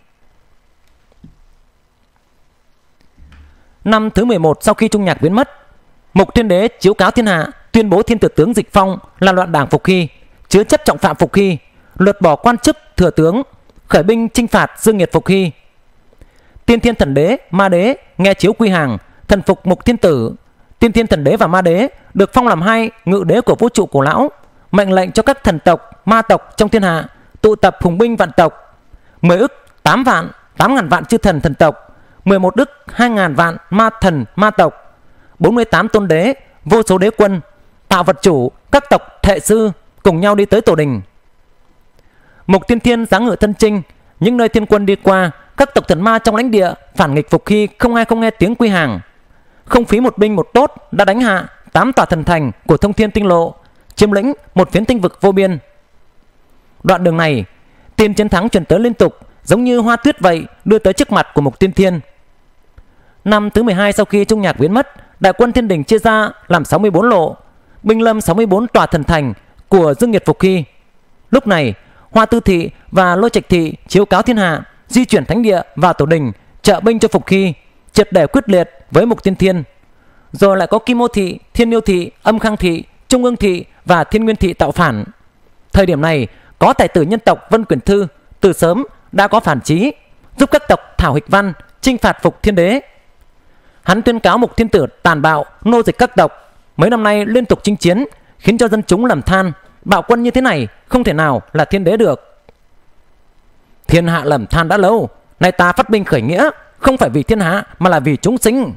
Năm thứ mười một sau khi Trung Nhạc biến mất, Mục Thiên Đế chiếu cáo thiên hạ, tuyên bố Thiên Tử tướng Dịch Phong là loạn đảng Phục Hy, chứa chấp trọng phạm Phục Hy, lột bỏ quan chức thừa tướng, khởi binh chinh phạt dương nghiệt Phục Hy. Tiên Thiên Thần Đế, Ma Đế nghe chiếu quy hàng, thần phục Mục Thiên Tử. Tiên Thiên Thần Đế và Ma Đế được phong làm hai ngự đế của vũ trụ cổ lão, mệnh lệnh cho các thần tộc, ma tộc trong thiên hạ tụ tập hùng binh vạn tộc, mười ức tám vạn tám ngàn vạn chư thần thần tộc, mười một ức hai ngàn vạn ma thần ma tộc, bốn mươi tám tôn đế, vô số đế quân, tạo vật chủ, các tộc thệ sư cùng nhau đi tới tổ đình. Mục Tiên Thiên giáng ngự thân chinh, những nơi thiên quân đi qua, các tộc thần ma trong lãnh địa phản nghịch Phục Hy không ai không nghe tiếng quy hàng. Không phí một binh một tốt đã đánh hạ tám tòa thần thành của Thông Thiên Tinh Lộ, chiếm lĩnh một phiến tinh vực vô biên. Đoạn đường này, tin chiến thắng truyền tới liên tục, giống như hoa tuyết vậy, đưa tới trước mặt của Mục Tiên Thiên. Năm thứ mười hai sau khi Trung Nhạc biến mất, đại quân thiên đình chia ra làm sáu mươi bốn lộ, binh lâm sáu mươi bốn tòa thần thành của dương nghiệt Phục Hy. Lúc này, Hoa Tư Thị và Lôi Trạch Thị chiếu cáo thiên hạ, di chuyển thánh địa vào tổ đình, trợ binh cho Phục Hy, triệt để quyết liệt với Mục Tiên Thiên. Rồi lại có Kim Ô Thị, Thiên Yêu Thị, Âm Khang Thị, Trung Ương Thị và Thiên Nguyên Thị tạo phản. Thời điểm này, có tài tử nhân tộc Vân Quyển Thư từ sớm đã có phản chí, giúp các tộc thảo hịch văn chinh phạt Phục Thiên Đế. Hắn tuyên cáo Mục Thiên Tử tàn bạo, nô dịch các tộc, mấy năm nay liên tục chinh chiến, khiến cho dân chúng lầm than, bạo quân như thế này không thể nào là thiên đế được. Thiên hạ lầm than đã lâu, nay ta phát binh khởi nghĩa, không phải vì thiên hạ mà là vì chúng sinh.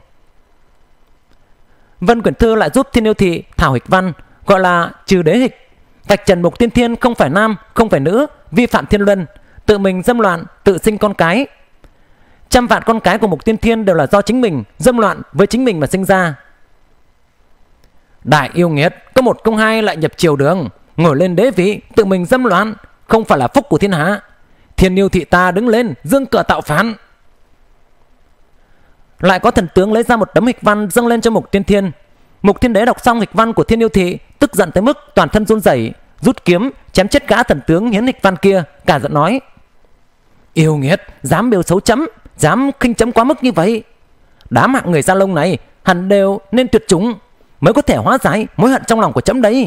Vân Quyển Thư lại giúp Thiên Yêu Thị thảo hịch văn, gọi là trừ đế hịch, vạch trần Mục Tiên Thiên không phải nam, không phải nữ, vi phạm thiên luân, tự mình dâm loạn, tự sinh con cái. Trăm vạn con cái của Mục Tiên Thiên đều là do chính mình dâm loạn với chính mình mà sinh ra. Đại yêu nghiệt, có một công hai lại nhập triều đường, ngồi lên đế vị, tự mình dâm loạn, không phải là phúc của thiên hạ. Thiên Yêu Thị ta đứng lên dương cờ tạo phản. Lại có thần tướng lấy ra một tấm hịch văn dâng lên cho Mục Tiên Thiên. Mục Thiên Đế đọc xong hịch văn của Thiên Yêu Thị, tức giận tới mức toàn thân run rẩy, rút kiếm chém chết gã thần tướng hiến hịch văn kia, cả giận nói: Yêu nghiệt, dám bêu xấu chấm, dám khinh chấm quá mức như vậy. Đám hạng người da lông này hẳn đều nên tuyệt chủng mới có thể hóa giải mối hận trong lòng của trẫm đấy.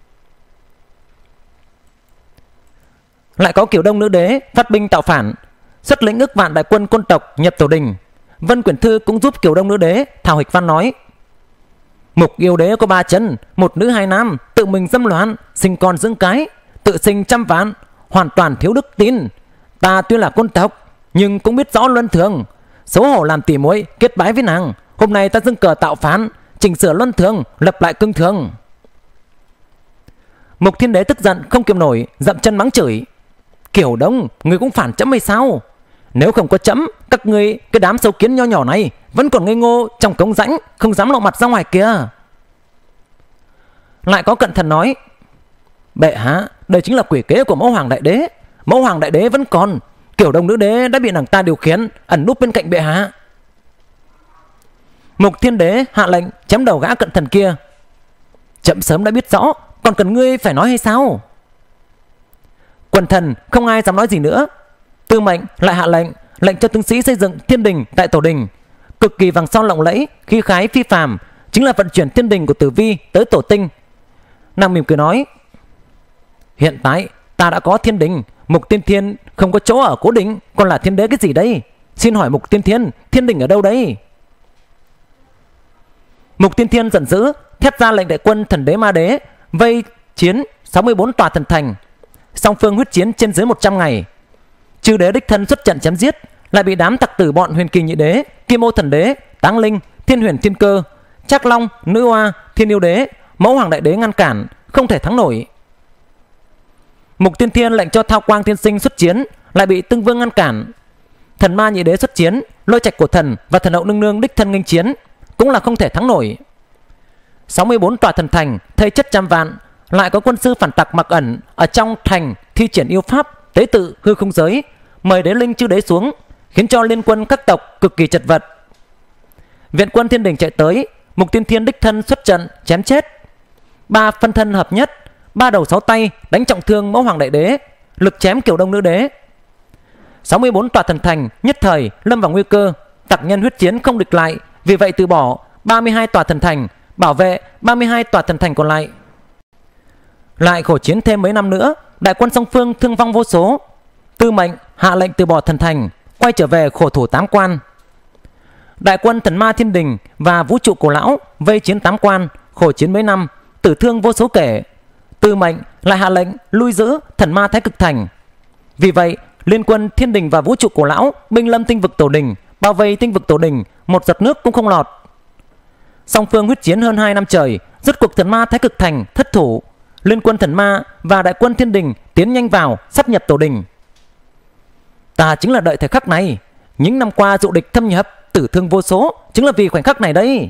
Lại có Kiểu Đông nữ đế phát binh tạo phản, xuất lĩnh ức vạn đại quân côn tộc nhập Tổ Đình. Vân Quyển Thư cũng giúp Kiểu Đông nữ đế thảo hịch văn nói: Mục yêu đế có ba chân, một nữ hai nam, tự mình dâm loạn, sinh con dưỡng cái, tự sinh trăm vạn, hoàn toàn thiếu đức tin. Ta tuy là côn tộc nhưng cũng biết rõ luân thường, xấu hổ làm tỉ muội kết bái với nàng. Hôm nay ta dâng cờ tạo phán, chỉnh sửa luân thường, lập lại cương thường. Mục Thiên Đế tức giận không kiềm nổi, dậm chân mắng chửi: Kiểu Đông, người cũng phản trẫm hay sao? Nếu không có trẫm, các ngươi cái đám sâu kiến nho nhỏ này vẫn còn ngây ngô trong cống rãnh, không dám lộ mặt ra ngoài kia. Lại có Cận Thần nói: Bệ hạ, đây chính là quỷ kế của Mẫu Hoàng Đại Đế. Mẫu Hoàng Đại Đế vẫn còn, Kiểu Đông nữ đế đã bị nàng ta điều khiển, ẩn núp bên cạnh bệ hạ. Mục Thiên Đế hạ lệnh chém đầu gã Cận Thần kia. Trẫm sớm đã biết rõ, còn cần ngươi phải nói hay sao? Quần thần không ai dám nói gì nữa. Tư Mệnh lại hạ lệnh lệnh cho tướng sĩ xây dựng thiên đình tại Tổ Đình, cực kỳ vàng son lộng lẫy, khí khái phi phàm, chính là vận chuyển thiên đình của Tử Vi tới Tổ Tinh. Nàng mỉm cười nói: Hiện tại ta đã có thiên đình, Mục Tiên Thiên không có chỗ ở cố định, còn là thiên đế cái gì đây? Xin hỏi Mục Tiên Thiên, thiên đình ở đâu đây? Mục Tiên Thiên giận dữ, thét ra lệnh đại quân Thần Đế Ma Đế vây chiến sáu mươi bốn tòa thần thành. Song phương huyết chiến trên dưới một trăm ngày. Chư đế đích thân xuất trận chém giết, lại bị đám tặc tử bọn Huyền Kỳ Nhị Đế, Kim Ô Thần Đế, Táng Linh, Thiên Huyền Thiên Cơ, Trác Long, Nữ Hoa, Thiên Yêu Đế, Mẫu Hoàng Đại Đế ngăn cản, không thể thắng nổi. Mục Tiên Thiên lệnh cho Thao Quang Thiên Sinh xuất chiến, lại bị Tương Vương ngăn cản. Thần Ma Nhị Đế xuất chiến, Lôi Trạch Cổ Thần và Thần Hậu Nương Nương đích thân nghênh chiến, cũng là không thể thắng nổi. sáu mươi bốn tòa thần thành thây chất trăm vạn, lại có quân sư phản tặc mặc ẩn ở trong thành thi triển yêu pháp tế tự hư không giới, mời đế linh chư đế xuống, khiến cho liên quân các tộc cực kỳ chật vật. Viện quân thiên đình chạy tới, Mục Tiên Thiên đích thân xuất trận chém chết. Ba phân thân hợp nhất, ba đầu sáu tay đánh trọng thương Mẫu Hoàng Đại Đế, lực chém Kiểu Đông nữ đế. sáu mươi bốn tòa thần thành nhất thời lâm vào nguy cơ, tặc nhân huyết chiến không địch lại, vì vậy từ bỏ ba mươi hai tòa thần thành, bảo vệ ba mươi hai tòa thần thành còn lại. Lại khổ chiến thêm mấy năm nữa, đại quân song phương thương vong vô số. Tư Mệnh hạ lệnh từ bỏ thần thành, quay trở về khổ thủ Tám Quan. Đại quân Thần Ma Thiên Đình và Vũ Trụ Cổ Lão vây chiến Tám Quan, khổ chiến mấy năm, tử thương vô số kể. Tư Mệnh lại hạ lệnh lui giữ Thần Ma Thái Cực Thành. Vì vậy, liên quân Thiên Đình và Vũ Trụ Cổ Lão binh lâm tinh vực Tổ Đình, bao vây tinh vực Tổ Đình, một giọt nước cũng không lọt. Song phương huyết chiến hơn hai năm trời, rốt cuộc Thần Ma Thái Cực Thành thất thủ. Liên quân Thần Ma và đại quân Thiên Đình tiến nhanh vào, sắp nhập Tổ Đình. Ta chính là đợi thời khắc này. Những năm qua dụ địch thâm nhập, tử thương vô số, chính là vì khoảnh khắc này đấy.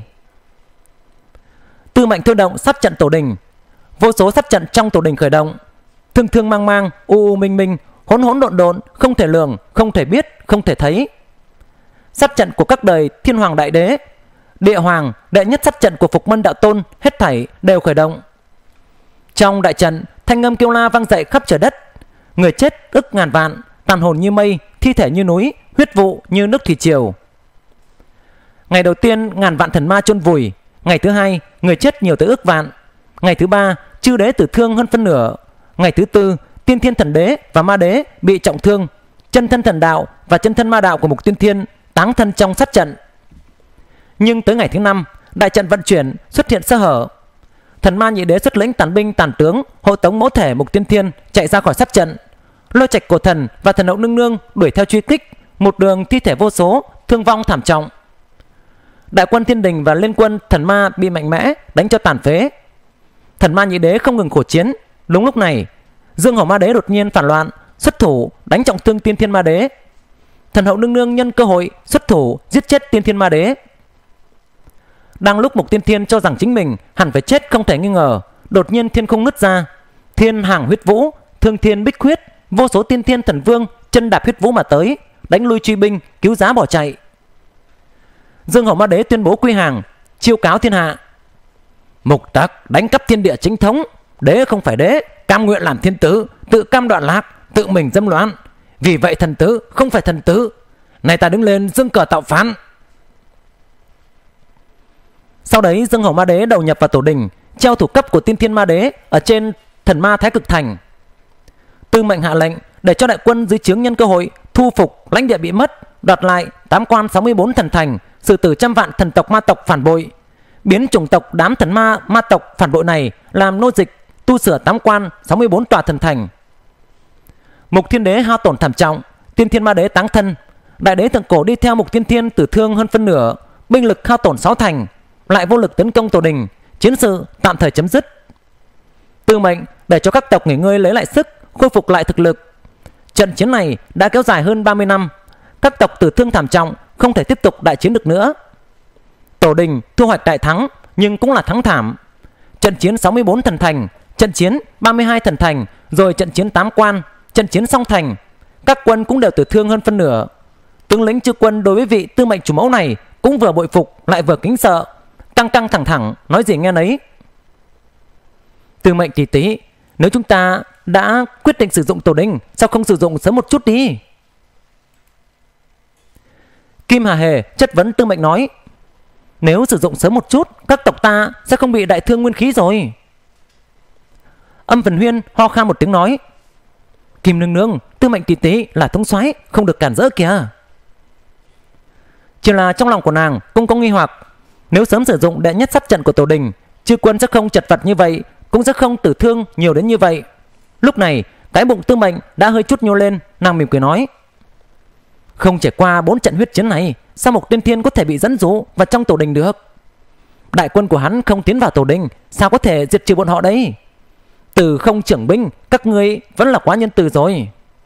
Tư Mệnh thôi động sắp trận Tổ Đình. Vô số sắp trận trong Tổ Đình khởi động. Thương thương mang mang, u u minh minh, hỗn hỗn độn độn, không thể lường, không thể biết, không thể thấy. Sắp trận của các đời Thiên Hoàng Đại Đế, Địa Hoàng, đệ nhất sắp trận của Phục Mân Đạo Tôn, hết thảy đều khởi động. Trong đại trận, thanh âm kêu la vang dậy khắp trời đất. Người chết ức ngàn vạn, tàn hồn như mây, thi thể như núi, huyết vụ như nước thủy triều. Ngày đầu tiên ngàn vạn thần ma chôn vùi, ngày thứ hai người chết nhiều tới ước vạn, ngày thứ ba chư đế tử thương hơn phân nửa, ngày thứ tư Tiên Thiên Thần Đế và Ma Đế bị trọng thương, chân thân thần đạo và chân thân ma đạo của Mục Tiên Thiên táng thân trong sát trận. Nhưng tới ngày thứ năm, đại trận vận chuyển xuất hiện sơ hở. Thần Ma Nhị Đế xuất lĩnh tàn binh tàn tướng hộ tống mẫu thể Mục Tiên Thiên chạy ra khỏi sát trận. Lôi Trạch Cổ Thần và Thần Hậu Nương Nương đuổi theo truy kích, một đường thi thể vô số, thương vong thảm trọng. Đại quân Thiên Đình và liên quân Thần Ma bị mạnh mẽ đánh cho tàn phế. Thần Ma Nhị Đế không ngừng khổ chiến. Đúng lúc này, Dương Hổ Ma Đế đột nhiên phản loạn, xuất thủ đánh trọng thương Tiên Thiên Ma Đế. Thần Hậu Nương Nương nhân cơ hội xuất thủ giết chết Tiên Thiên Ma Đế. Đang lúc Mục Tiên Thiên cho rằng chính mình hẳn phải chết không thể nghi ngờ, đột nhiên thiên không nứt ra, thiên hàng huyết vũ, thương thiên bích huyết, vô số tiên thiên thần vương chân đạp huyết vũ mà tới, đánh lui truy binh, cứu giá bỏ chạy. Dương Hậu Ma Đế tuyên bố quy hàng, chiêu cáo thiên hạ: Mục tặc đánh cắp thiên địa chính thống, đế không phải đế, cam nguyện làm thiên tử, tự cam đoạn lạc, tự mình dâm loạn. Vì vậy thần tử không phải thần tử, này ta đứng lên dâng cờ tạo phán. Sau đấy Dương Hầu Ma Đế đầu nhập vào tổ đình, treo thủ cấp của Tiên Thiên Ma Đế ở trên Thần Ma Thái Cực Thành. Tư mệnh hạ lệnh để cho đại quân dưới trướng nhân cơ hội thu phục lãnh địa bị mất, đoạt lại tám quan sáu mươi bốn thần thành, xử tử trăm vạn thần tộc ma tộc phản bội, biến chủng tộc đám thần ma ma tộc phản bội này làm nô dịch, tu sửa tám quan sáu mươi bốn tòa thần thành. Mục Thiên Đế hao tổn thảm trọng, Tiên Thiên Ma Đế táng thân, đại đế thượng cổ đi theo Mục Tiên Thiên tử thương hơn phân nửa, binh lực hao tổn sáu thành, lại vô lực tấn công tổ đình, chiến sự tạm thời chấm dứt. Tư mệnh để cho các tộc nghỉ ngơi lấy lại sức, khôi phục lại thực lực. Trận chiến này đã kéo dài hơn ba mươi năm, các tộc tử thương thảm trọng, không thể tiếp tục đại chiến được nữa. Tổ đình thu hoạch đại thắng, nhưng cũng là thắng thảm. Trận chiến sáu mươi bốn thần thành, trận chiến ba mươi hai thần thành, rồi trận chiến tám quan, trận chiến song thành, các quân cũng đều tử thương hơn phân nửa. Tướng lĩnh chư quân đối với vị tư mệnh chủ mẫu này cũng vừa bội phục lại vừa kính sợ, căng căng thẳng thẳng nói gì nghe nấy. Tư mệnh tỷ tỷ, nếu chúng ta đã quyết định sử dụng tổ đình, sao không sử dụng sớm một chút đi? Kim Hà Hề chất vấn Tư mệnh nói, nếu sử dụng sớm một chút, các tộc ta sẽ không bị đại thương nguyên khí rồi. Âm Phần Huyên ho khan một tiếng nói, Kim nương nương, Tư mệnh tỷ tỷ là thống soái, không được cản rỡ kìa. Chỉ là trong lòng của nàng cũng có nghi hoặc, nếu sớm sử dụng đệ nhất sát trận của tổ đình, chư quân sẽ không chật vật như vậy, cũng sẽ không tử thương nhiều đến như vậy. Lúc này cái bụng Tư mệnh đã hơi chút nhô lên, nàng mỉm cười nói, không trải qua bốn trận huyết chiến này, sao Mục Tiên Thiên có thể bị dẫn dụ vào trong tổ đình được? Đại quân của hắn không tiến vào tổ đình, sao có thể diệt trừ bọn họ đấy? Từ không trưởng binh, các ngươi vẫn là quá nhân từ rồi.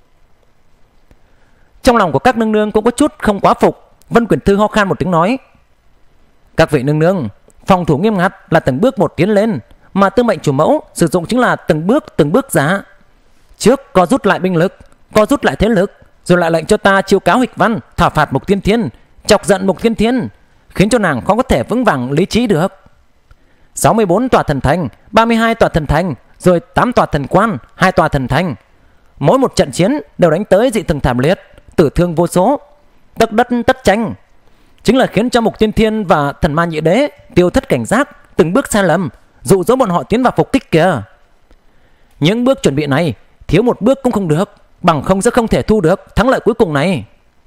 Trong lòng của các nương nương cũng có chút không quá phục. Vân Quyển Thư ho khan một tiếng nói, các vị nương nương, phòng thủ nghiêm ngặt là từng bước một tiến lên, mà tư mệnh chủ mẫu sử dụng chính là từng bước từng bước giá. Trước có rút lại binh lực, có rút lại thế lực, rồi lại lệnh cho ta chiêu cáo Hịch Văn, thảo phạt Mục Tiên Thiên, chọc giận Mục Tiên Thiên, khiến cho nàng không có thể vững vàng lý trí được. sáu mươi bốn tòa thần thành, ba mươi hai tòa thần thành, rồi tám tòa thần quan, hai tòa thần thành. Mỗi một trận chiến đều đánh tới dị thường thảm liệt, tử thương vô số, tất đất tất tranh, chính là khiến cho Mục Tiên Thiên và Thần Ma Nhị Đế tiêu thất cảnh giác, từng bước sai lầm, dụ dỗ bọn họ tiến vào phục kích kìa. Những bước chuẩn bị này thiếu một bước cũng không được, bằng không sẽ không thể thu được thắng lợi cuối cùng này.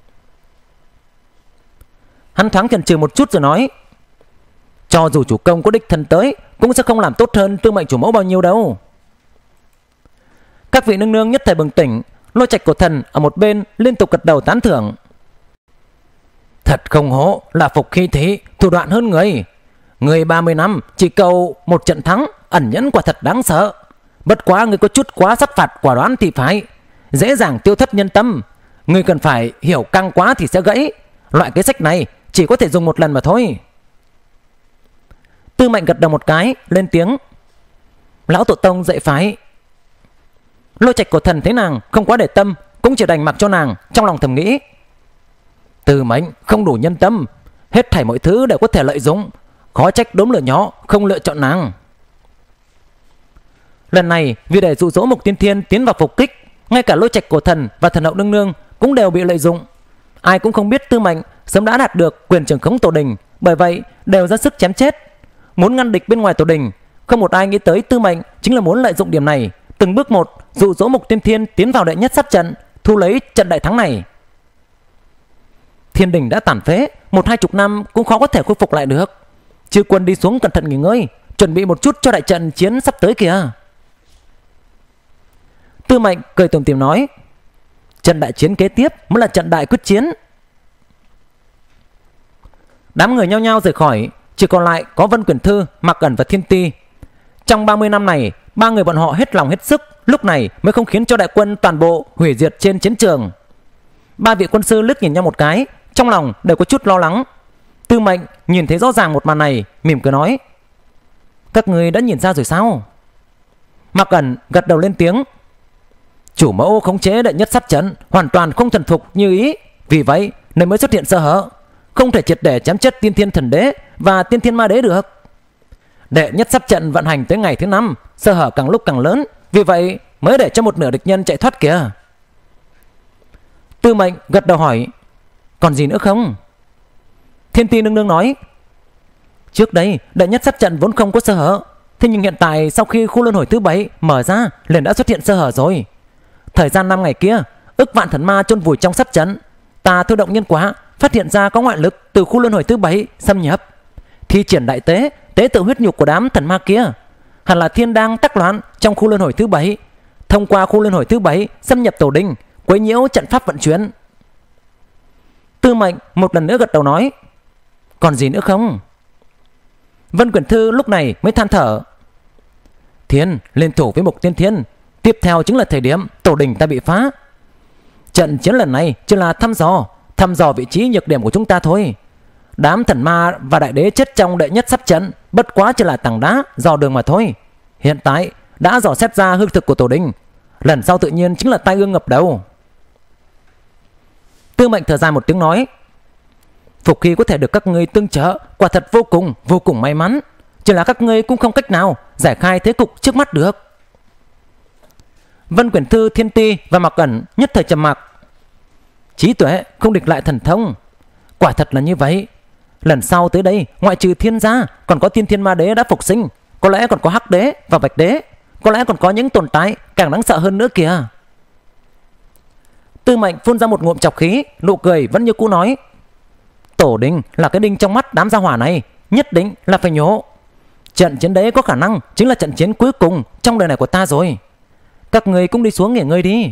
Hắn thoáng chần chừ một chút rồi nói, cho dù chủ công có đích thân tới, cũng sẽ không làm tốt hơn tư mệnh chủ mẫu bao nhiêu đâu. Các vị nương nương nhất thời bừng tỉnh. Lôi Trạch Cổ Thần ở một bên liên tục gật đầu tán thưởng. Thật không hổ là Phục Hy Thị, thủ đoạn hơn người. Người ba mươi năm chỉ cầu một trận thắng, ẩn nhẫn quả thật đáng sợ. Bất quá người có chút quá sát phạt quả đoán thì phải, dễ dàng tiêu thất nhân tâm. Người cần phải hiểu căng quá thì sẽ gãy. Loại kế sách này chỉ có thể dùng một lần mà thôi. Tư Mệnh gật đầu một cái, lên tiếng, lão tổ tông dạy phái. Lôi Trạch Cổ Thần thấy nàng không quá để tâm, cũng chỉ đành mặc cho nàng, trong lòng thầm nghĩ, Tư Mệnh không đủ nhân tâm, hết thảy mọi thứ đều có thể lợi dụng, khó trách đốm lửa nhỏ không lựa chọn nàng. Lần này vì để dụ dỗ Mục Tiên Thiên tiến vào phục kích, ngay cả Lôi Trạch Cổ Thần và Thần Hậu Nương Nương cũng đều bị lợi dụng. Ai cũng không biết Tư Mệnh sớm đã đạt được quyền trưởng khống tổ đình, bởi vậy đều ra sức chém chết, muốn ngăn địch bên ngoài tổ đình. Không một ai nghĩ tới Tư Mệnh chính là muốn lợi dụng điểm này, từng bước một dụ dỗ Mục Tiên Thiên tiến vào đệ nhất sát trận, thu lấy trận đại thắng này. Thiên đình đã tàn phế, một hai chục năm cũng khó có thể khôi phục lại được. Chư quân đi xuống cẩn thận nghỉ ngơi, chuẩn bị một chút cho đại trận chiến sắp tới kìa. Tư Mệnh cười tủm tỉm nói, trận đại chiến kế tiếp mới là trận đại quyết chiến. Đám người nhao nhao rời khỏi, chỉ còn lại có Vân Quyển Thư, Mạc Ẩn và Thiên Ti. Trong ba mươi năm này, ba người bọn họ hết lòng hết sức, lúc này mới không khiến cho đại quân toàn bộ hủy diệt trên chiến trường. Ba vị quân sư liếc nhìn nhau một cái, trong lòng đều có chút lo lắng. Tư Mệnh nhìn thấy rõ ràng một màn này, mỉm cười nói, các người đã nhìn ra rồi sao? Mạc Ẩn gật đầu lên tiếng, chủ mẫu khống chế đệ nhất sát trận hoàn toàn không thuần thục như ý, vì vậy nên mới xuất hiện sơ hở, không thể triệt để chém chết Tiên Thiên Thần Đế và Tiên Thiên Ma Đế được. Đệ nhất sát trận vận hành tới ngày thứ năm, sơ hở càng lúc càng lớn, vì vậy mới để cho một nửa địch nhân chạy thoát kìa. Tư Mệnh gật đầu hỏi, còn gì nữa không? Thiên Ti nương nương nói, Trước đây đệ nhất sát trận vốn không có sơ hở, thế nhưng hiện tại sau khi khu luân hồi thứ bảy mở ra liền đã xuất hiện sơ hở rồi. Thời gian năm ngày kia, ức vạn thần ma chôn vùi trong sát trận, ta thôi động nhân quả phát hiện ra có ngoại lực từ khu luân hồi thứ bảy xâm nhập, thi triển đại tế tế tự huyết nhục của đám thần ma kia, hẳn là thiên đang tác loạn trong khu luân hồi thứ bảy, thông qua khu luân hồi thứ bảy xâm nhập tổ đình, quấy nhiễu trận pháp vận chuyển. Tư Mệnh một lần nữa gật đầu nói, còn gì nữa không? Vân Quyển Thư lúc này mới than thở, Thiên liên thủ với Mục Tiên Thiên, tiếp theo chính là thời điểm tổ đình ta bị phá. Trận chiến lần này chỉ là thăm dò thăm dò vị trí nhược điểm của chúng ta thôi. Đám thần ma và đại đế chết trong đệ nhất sát trận bất quá chỉ là tảng đá dò đường mà thôi. Hiện tại đã dò xét ra hư thực của tổ đình, lần sau tự nhiên chính là tai ương ngập đầu. Tư Mệnh thở dài một tiếng nói, Phục Hy có thể được các ngươi tương trợ quả thật vô cùng vô cùng may mắn, chỉ là các ngươi cũng không cách nào giải khai thế cục trước mắt được. Vân Quyển Thư, Thiên Ti và Mạc Cẩn nhất thời trầm mặc. Trí tuệ không địch lại thần thông, quả thật là như vậy. Lần sau tới đây ngoại trừ Thiên gia còn có Tiên Thiên Ma Đế đã phục sinh, có lẽ còn có Hắc Đế và Bạch Đế, có lẽ còn có những tồn tại càng đáng sợ hơn nữa kìa. Tư Mệnh phun ra một ngụm chọc khí, nụ cười vẫn như cũ nói, tổ đình là cái đinh trong mắt đám gia hỏa này, nhất định là phải nhổ. Trận chiến đấy có khả năng chính là trận chiến cuối cùng trong đời này của ta rồi. Các người cũng đi xuống nghỉ ngơi đi.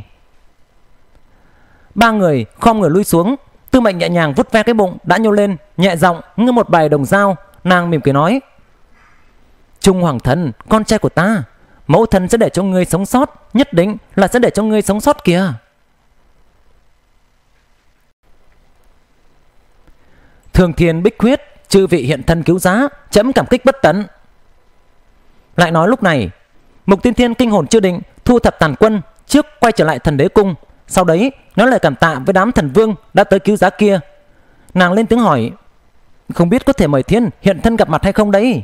Ba người khom người lui xuống. Tư Mệnh nhẹ nhàng vút ve cái bụng đã nhô lên, nhẹ giọng như một bài đồng dao. Nàng mỉm cười nói, Trung Hoàng Thần, con trai của ta, mẫu thần sẽ để cho ngươi sống sót, nhất định là sẽ để cho ngươi sống sót kìa. Thường Thiên Bích Huyết, chư vị hiện thân cứu giá, chấm cảm kích bất tận. Lại nói lúc này, Mục Tiên Thiên kinh hồn chưa định, thu thập tàn quân, trước quay trở lại Thần Đế Cung. Sau đấy nói lời cảm tạ với đám thần vương đã tới cứu giá kia. Nàng lên tiếng hỏi, không biết có thể mời Thiên hiện thân gặp mặt hay không đấy?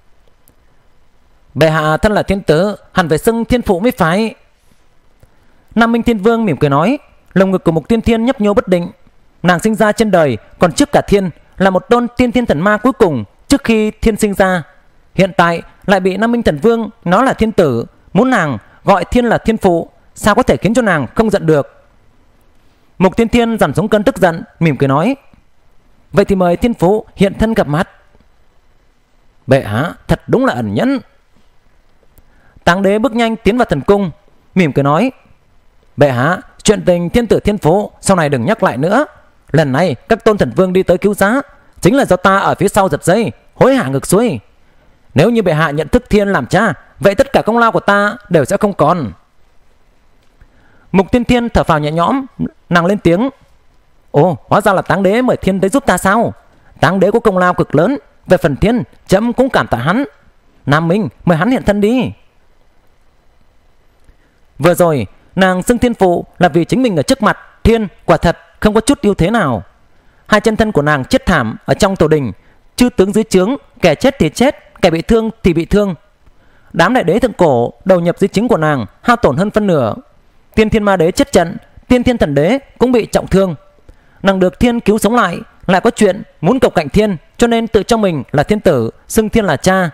Bệ hạ thân là thiên tử, hẳn phải xưng thiên phụ mới phải. Nam Minh Thiên Vương mỉm cười nói, lồng ngực của Mục Tiên Thiên nhấp nhô bất định. Nàng sinh ra trên đời còn trước cả Thiên, là một tôn tiên thiên thần ma cuối cùng trước khi Thiên sinh ra. Hiện tại lại bị Nam Minh Thần Vương nói là thiên tử, muốn nàng gọi Thiên là thiên phụ, sao có thể khiến cho nàng không giận được? Mục Tiên Thiên giảm xuống cơn tức giận, mỉm cười nói, vậy thì mời thiên phụ hiện thân gặp mặt. Bệ hạ thật đúng là ẩn nhẫn. Táng Đế bước nhanh tiến vào thần cung, mỉm cười nói, bệ hạ, chuyện tình thiên tử thiên phụ sau này đừng nhắc lại nữa. Lần này các tôn thần vương đi tới cứu giá chính là do ta ở phía sau giật dây, hối hả ngược xuôi. Nếu như bệ hạ nhận thức Thiên làm cha, vậy tất cả công lao của ta đều sẽ không còn. Mục Tiên Thiên thở phào nhẹ nhõm, nàng lên tiếng, ồ, hóa ra là Táng Đế mời Thiên tới giúp ta sao? Táng Đế có công lao cực lớn, về phần Thiên chấm cũng cảm tạ hắn. Nam Minh mời hắn hiện thân đi. Vừa rồi nàng xưng thiên phụ là vì chính mình ở trước mặt Thiên quả thật không có chút ưu thế nào. Hai chân thân của nàng chết thảm ở trong tổ đình, chư tướng dưới trướng, kẻ chết thì chết, kẻ bị thương thì bị thương. Đám đại đế thượng cổ đầu nhập dưới trướng của nàng hao tổn hơn phân nửa. Tiên Thiên Ma Đế chết trận, Tiên Thiên Thần Đế cũng bị trọng thương. Nàng được Thiên cứu sống lại, lại có chuyện muốn cầu cạnh Thiên, cho nên tự cho mình là thiên tử, xưng Thiên là cha.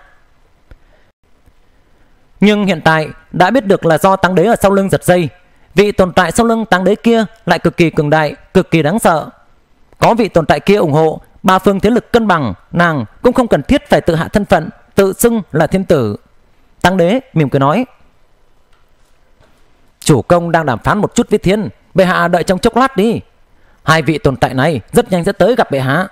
Nhưng hiện tại đã biết được là do Táng Đế ở sau lưng giật dây. Vị tồn tại sau lưng Táng Đế kia lại cực kỳ cường đại, cực kỳ đáng sợ. Có vị tồn tại kia ủng hộ, ba phương thế lực cân bằng, nàng cũng không cần thiết phải tự hạ thân phận, tự xưng là thiên tử. Táng Đế mỉm cười nói, chủ công đang đàm phán một chút với Thiên, bệ hạ đợi trong chốc lát đi. Hai vị tồn tại này rất nhanh sẽ tới gặp bệ hạ.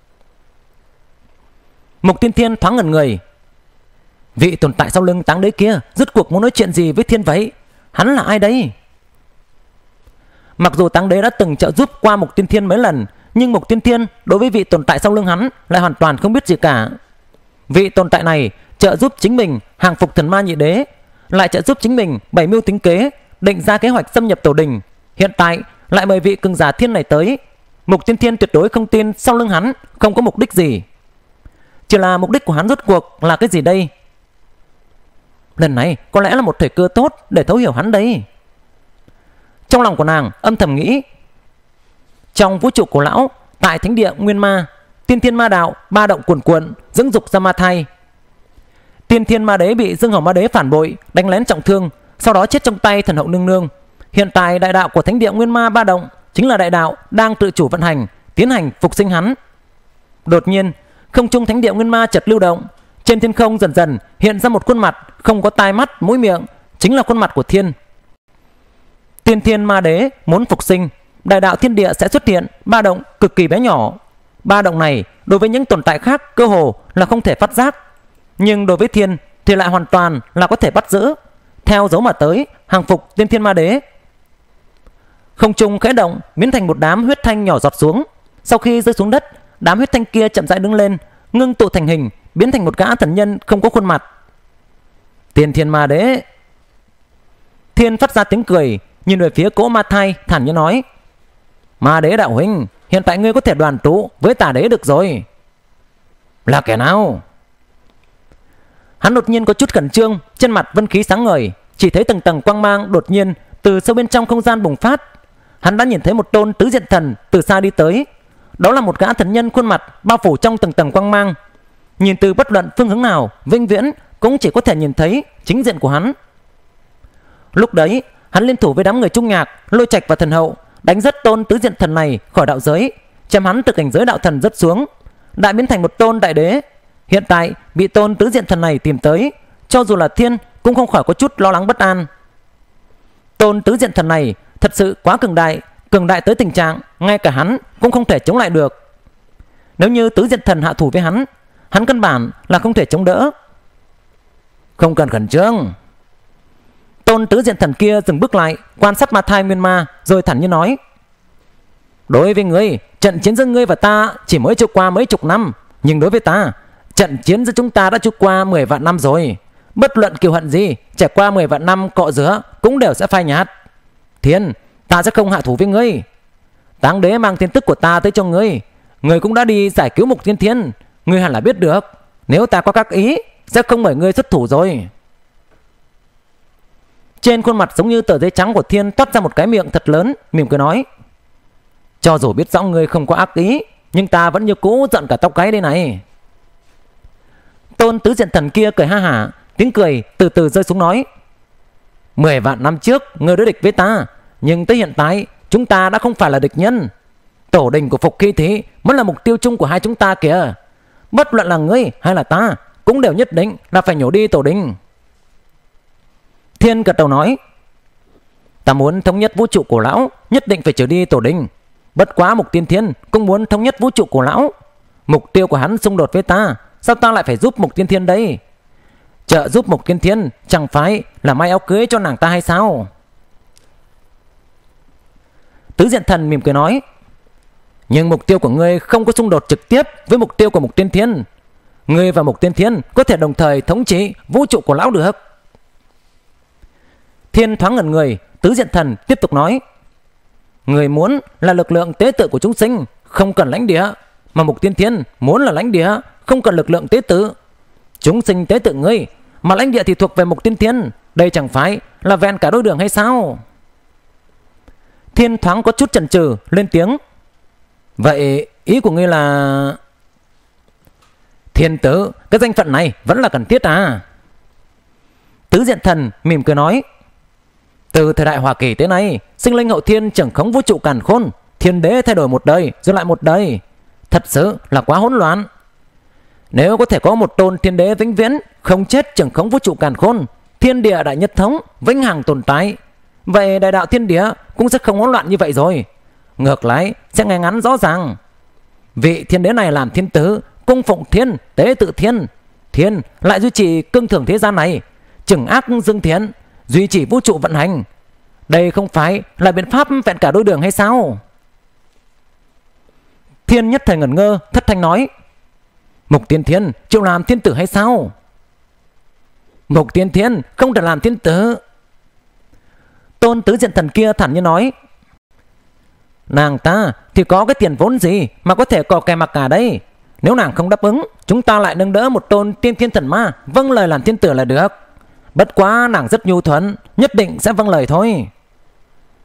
Mục Tiên Thiên thoáng ngẩn người. Vị tồn tại sau lưng Táng Đế kia rốt cuộc muốn nói chuyện gì với Thiên vậy? Hắn là ai đấy? Mặc dù Táng Đế đã từng trợ giúp qua Mục Tiên Thiên mấy lần, nhưng Mục Tiên Thiên đối với vị tồn tại sau lưng hắn lại hoàn toàn không biết gì cả. Vị tồn tại này trợ giúp chính mình hàng phục thần ma nhị đế, lại trợ giúp chính mình bày mưu tính kế, định ra kế hoạch xâm nhập tổ đình. Hiện tại lại mời vị cường giả Thiên này tới. Mục Tiên Thiên tuyệt đối không tin sau lưng hắn không có mục đích gì. Chỉ là mục đích của hắn rốt cuộc là cái gì đây? Lần này có lẽ là một thời cơ tốt để thấu hiểu hắn đây. Trong lòng của nàng âm thầm nghĩ, trong vũ trụ của lão, tại thánh địa Nguyên Ma, tiên thiên ma đạo ba động cuồn cuộn, dưỡng dục ra ma thai. Tiên thiên ma đế bị Dương Hồng ma đế phản bội, đánh lén trọng thương, sau đó chết trong tay thần hậu nương nương. Hiện tại đại đạo của thánh địa nguyên ma ba động chính là đại đạo đang tự chủ vận hành, tiến hành phục sinh hắn. Đột nhiên, không trung thánh địa nguyên ma chợt lưu động, trên thiên không dần dần hiện ra một khuôn mặt không có tai mắt mũi miệng, chính là khuôn mặt của Thiên. Tiên thiên ma đế muốn phục sinh, đại đạo thiên địa sẽ xuất hiện ba động cực kỳ bé nhỏ. Ba động này đối với những tồn tại khác cơ hồ là không thể phát giác, nhưng đối với Thiên thì lại hoàn toàn là có thể bắt giữ. Theo dấu mà tới, hàng phục tiên thiên ma đế. Không trung khẽ động, biến thành một đám huyết thanh nhỏ giọt xuống. Sau khi rơi xuống đất, đám huyết thanh kia chậm rãi đứng lên, ngưng tụ thành hình, biến thành một gã thần nhân không có khuôn mặt. Tiên thiên ma đế. Thiên phát ra tiếng cười, nhìn về phía cỗ ma thai, thản nhiên nói: Ma đế đạo huynh, hiện tại ngươi có thể đoàn tụ với tà đế được rồi. Là kẻ nào? Hắn đột nhiên có chút khẩn trương, trên mặt vân khí sáng ngời, chỉ thấy tầng tầng quang mang đột nhiên từ sâu bên trong không gian bùng phát. Hắn đã nhìn thấy một tôn tứ diện thần từ xa đi tới. Đó là một gã thần nhân khuôn mặt bao phủ trong tầng tầng quang mang. Nhìn từ bất luận phương hướng nào, vĩnh viễn cũng chỉ có thể nhìn thấy chính diện của hắn. Lúc đấy, hắn liên thủ với đám người Trung Nhạc, Lôi Trạch và thần hậu, đánh rất tôn tứ diện thần này khỏi đạo giới, chém hắn từ cảnh giới đạo thần rất xuống, đã biến thành một tôn đại đế. Hiện tại bị tôn tứ diện thần này tìm tới, cho dù là Thiên cũng không khỏi có chút lo lắng bất an. Tôn tứ diện thần này thật sự quá cường đại, cường đại tới tình trạng ngay cả hắn cũng không thể chống lại được. Nếu như tứ diện thần hạ thủ với hắn, hắn căn bản là không thể chống đỡ. Không cần khẩn trương. Tôn tứ diện thần kia dừng bước lại, quan sát ma thai nguyên ma, rồi thản nhiên nói: Đối với ngươi, trận chiến giữa ngươi và ta chỉ mới trôi qua mấy chục năm, nhưng đối với ta, trận chiến giữa chúng ta đã trôi qua mười vạn năm rồi. Bất luận kiêu hận gì, trải qua mười vạn năm cọ rửa cũng đều sẽ phai nhạt. Thiên, ta sẽ không hạ thủ với ngươi. Táng đế mang tin tức của ta tới cho ngươi, ngươi cũng đã đi giải cứu Mục Tiên Thiên, ngươi hẳn là biết được. Nếu ta có các ý, sẽ không mời ngươi xuất thủ rồi. Trên khuôn mặt giống như tờ giấy trắng của Thiên toát ra một cái miệng thật lớn, mỉm cười nói: Cho dù biết rõ ngươi không có ác ý, nhưng ta vẫn như cũ giận cả tóc gáy đây này. Tôn tứ diện thần kia cười ha hả, tiếng cười từ từ rơi xuống nói: Mười vạn năm trước ngươi đối địch với ta, nhưng tới hiện tại chúng ta đã không phải là địch nhân. Tổ đình của Phục Hy Thí mới là mục tiêu chung của hai chúng ta kìa. Bất luận là ngươi hay là ta cũng đều nhất định là phải nhổ đi tổ đình. Thiên gật đầu nói: Ta muốn thống nhất vũ trụ cổ lão, nhất định phải trừ đi tổ đình. Bất quá Mục Tiên Thiên cũng muốn thống nhất vũ trụ cổ lão. Mục tiêu của hắn xung đột với ta, sao ta lại phải giúp Mục Tiên Thiên đây? Trợ giúp Mục Tiên Thiên chẳng phải là may áo cưới cho nàng ta hay sao? Tứ diện thần mỉm cười nói: Nhưng mục tiêu của ngươi không có xung đột trực tiếp với mục tiêu của Mục Tiên Thiên. Ngươi và Mục Tiên Thiên có thể đồng thời thống trị vũ trụ của lão được. Thiên thoáng ngẩn người, tứ diện thần tiếp tục nói: Người muốn là lực lượng tế tự của chúng sinh, không cần lãnh địa, mà Mục Tiên Thiên muốn là lãnh địa, không cần lực lượng tế tự. Chúng sinh tế tự ngươi, mà lãnh địa thì thuộc về Mục Tiên Thiên, đây chẳng phải là vẹn cả đôi đường hay sao? Thiên thoáng có chút chần chừ lên tiếng: Vậy ý của ngươi là... Thiên tử, cái danh phận này vẫn là cần thiết à? Tứ diện thần mỉm cười nói: Từ thời đại Hoa Kỳ tới nay, sinh linh hậu thiên trưởng khống vũ trụ càn khôn, thiên đế thay đổi một đời rồi lại một đời, thật sự là quá hỗn loạn. Nếu có thể có một tôn thiên đế vĩnh viễn không chết trưởng khống vũ trụ càn khôn, thiên địa đại nhất thống vĩnh hằng tồn tại, vậy đại đạo thiên địa cũng sẽ không hỗn loạn như vậy rồi. Ngược lại sẽ ngay ngắn rõ ràng. Vị thiên đế này làm thiên tử, cung phụng thiên, tế tự thiên, thiên lại duy trì cương thường thế gian này, trừng ác dương thiện, duy trì vũ trụ vận hành. Đây không phải là biện pháp vẹn cả đôi đường hay sao? Thiên nhất thời ngẩn ngơ, thất thanh nói: Mục Tiên Thiên chịu làm thiên tử hay sao? Mục Tiên Thiên không thể làm thiên tử. Tôn tứ diện thần kia thản nhiên nói: Nàng ta thì có cái tiền vốn gì mà có thể cò kè mặc cả đây. Nếu nàng không đáp ứng, chúng ta lại nâng đỡ một tôn tiên thiên thần ma, vâng lời làm thiên tử là được. Bất quá nàng rất nhu thuận, nhất định sẽ vâng lời thôi.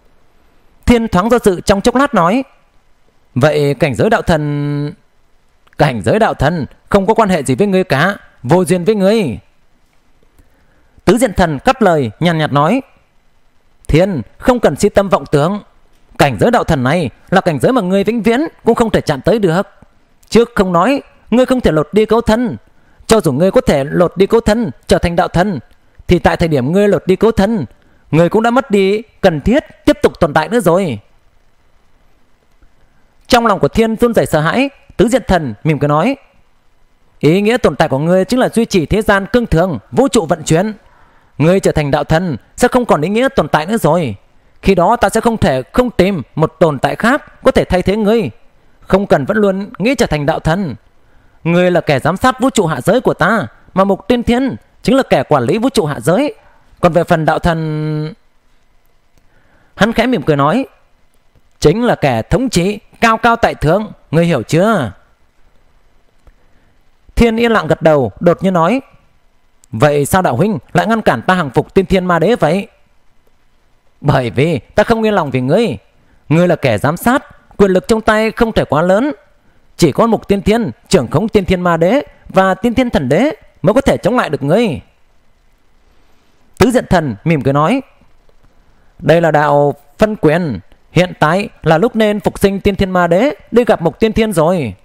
Thiên thoáng do dự trong chốc lát nói: Vậy cảnh giới đạo thần... Cảnh giới đạo thần không có quan hệ gì với ngươi cả, vô duyên với ngươi. Tứ Diện Thần cắt lời nhàn nhạt nói: Thiên, không cần si tâm vọng tưởng. Cảnh giới đạo thần này là cảnh giới mà ngươi vĩnh viễn cũng không thể chạm tới được. Trước không nói ngươi không thể lột đi cấu thân, cho dù ngươi có thể lột đi cấu thân trở thành đạo thần, thì tại thời điểm ngươi lột đi cấu thân, ngươi cũng đã mất đi cần thiết tiếp tục tồn tại nữa rồi. Trong lòng của Thiên run rẩy sợ hãi. Tứ Diện Thần mỉm cười nói: Ý nghĩa tồn tại của ngươi chính là duy trì thế gian cương thường, vũ trụ vận chuyển. Ngươi trở thành đạo thần sẽ không còn ý nghĩa tồn tại nữa rồi. Khi đó ta sẽ không thể không tìm một tồn tại khác có thể thay thế ngươi. Không cần vẫn luôn nghĩ trở thành đạo thần. Ngươi là kẻ giám sát vũ trụ hạ giới của ta, mà Mục Tiên Thiên chính là kẻ quản lý vũ trụ hạ giới. Còn về phần đạo thần, hắn khẽ mỉm cười nói: Chính là kẻ thống trị cao cao tại thượng, ngươi hiểu chưa? Thiên yên lặng gật đầu, đột nhiên nói: Vậy sao đạo huynh lại ngăn cản ta hàng phục Tiên Thiên Ma Đế vậy? Bởi vì ta không yên lòng vì ngươi. Ngươi là kẻ giám sát, quyền lực trong tay không thể quá lớn. Chỉ có Mục Tiên Thiên trưởng khống Tiên Thiên Ma Đế và Tiên Thiên Thần Đế mới có thể chống lại được ngươi. Tứ Diện Thần mỉm cười nói: Đây là đạo phân quyền. Hiện tại là lúc nên phục sinh Tiên Thiên Ma Đế đi gặp Mục Tiên Thiên rồi.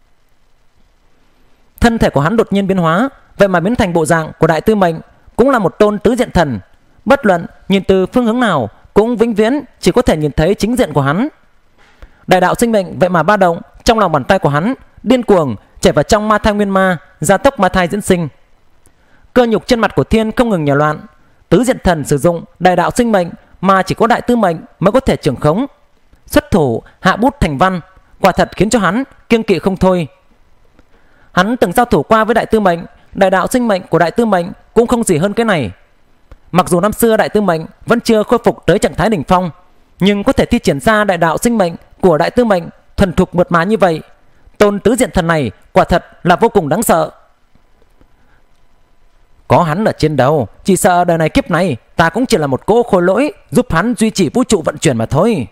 Thân thể của hắn đột nhiên biến hóa, vậy mà biến thành bộ dạng của Đại Tư Mệnh, cũng là một tôn Tứ Diện Thần. Bất luận nhìn từ phương hướng nào cũng vĩnh viễn chỉ có thể nhìn thấy chính diện của hắn. Đại đạo sinh mệnh vậy mà ba động trong lòng bàn tay của hắn, điên cuồng chảy vào trong ma thai nguyên ma, gia tốc ma thai diễn sinh. Cơ nhục trên mặt của Thiên không ngừng nhào loạn. Tứ Diện Thần sử dụng đại đạo sinh mệnh mà chỉ có Đại Tư Mệnh mới có thể trưởng khống. Xuất thủ hạ bút thành văn, quả thật khiến cho hắn kiêng kỵ không thôi. Hắn từng giao thủ qua với Đại Tư Mệnh, đại đạo sinh mệnh của Đại Tư Mệnh cũng không gì hơn cái này. Mặc dù năm xưa Đại Tư Mệnh vẫn chưa khôi phục tới trạng thái đỉnh phong, nhưng có thể thi triển ra đại đạo sinh mệnh của Đại Tư Mệnh thuần thục mượt mà như vậy, tôn Tứ Diện Thần này quả thật là vô cùng đáng sợ. Có hắn ở trên đầu, chỉ sợ đời này kiếp này ta cũng chỉ là một cỗ khối lỗi giúp hắn duy trì vũ trụ vận chuyển mà thôi.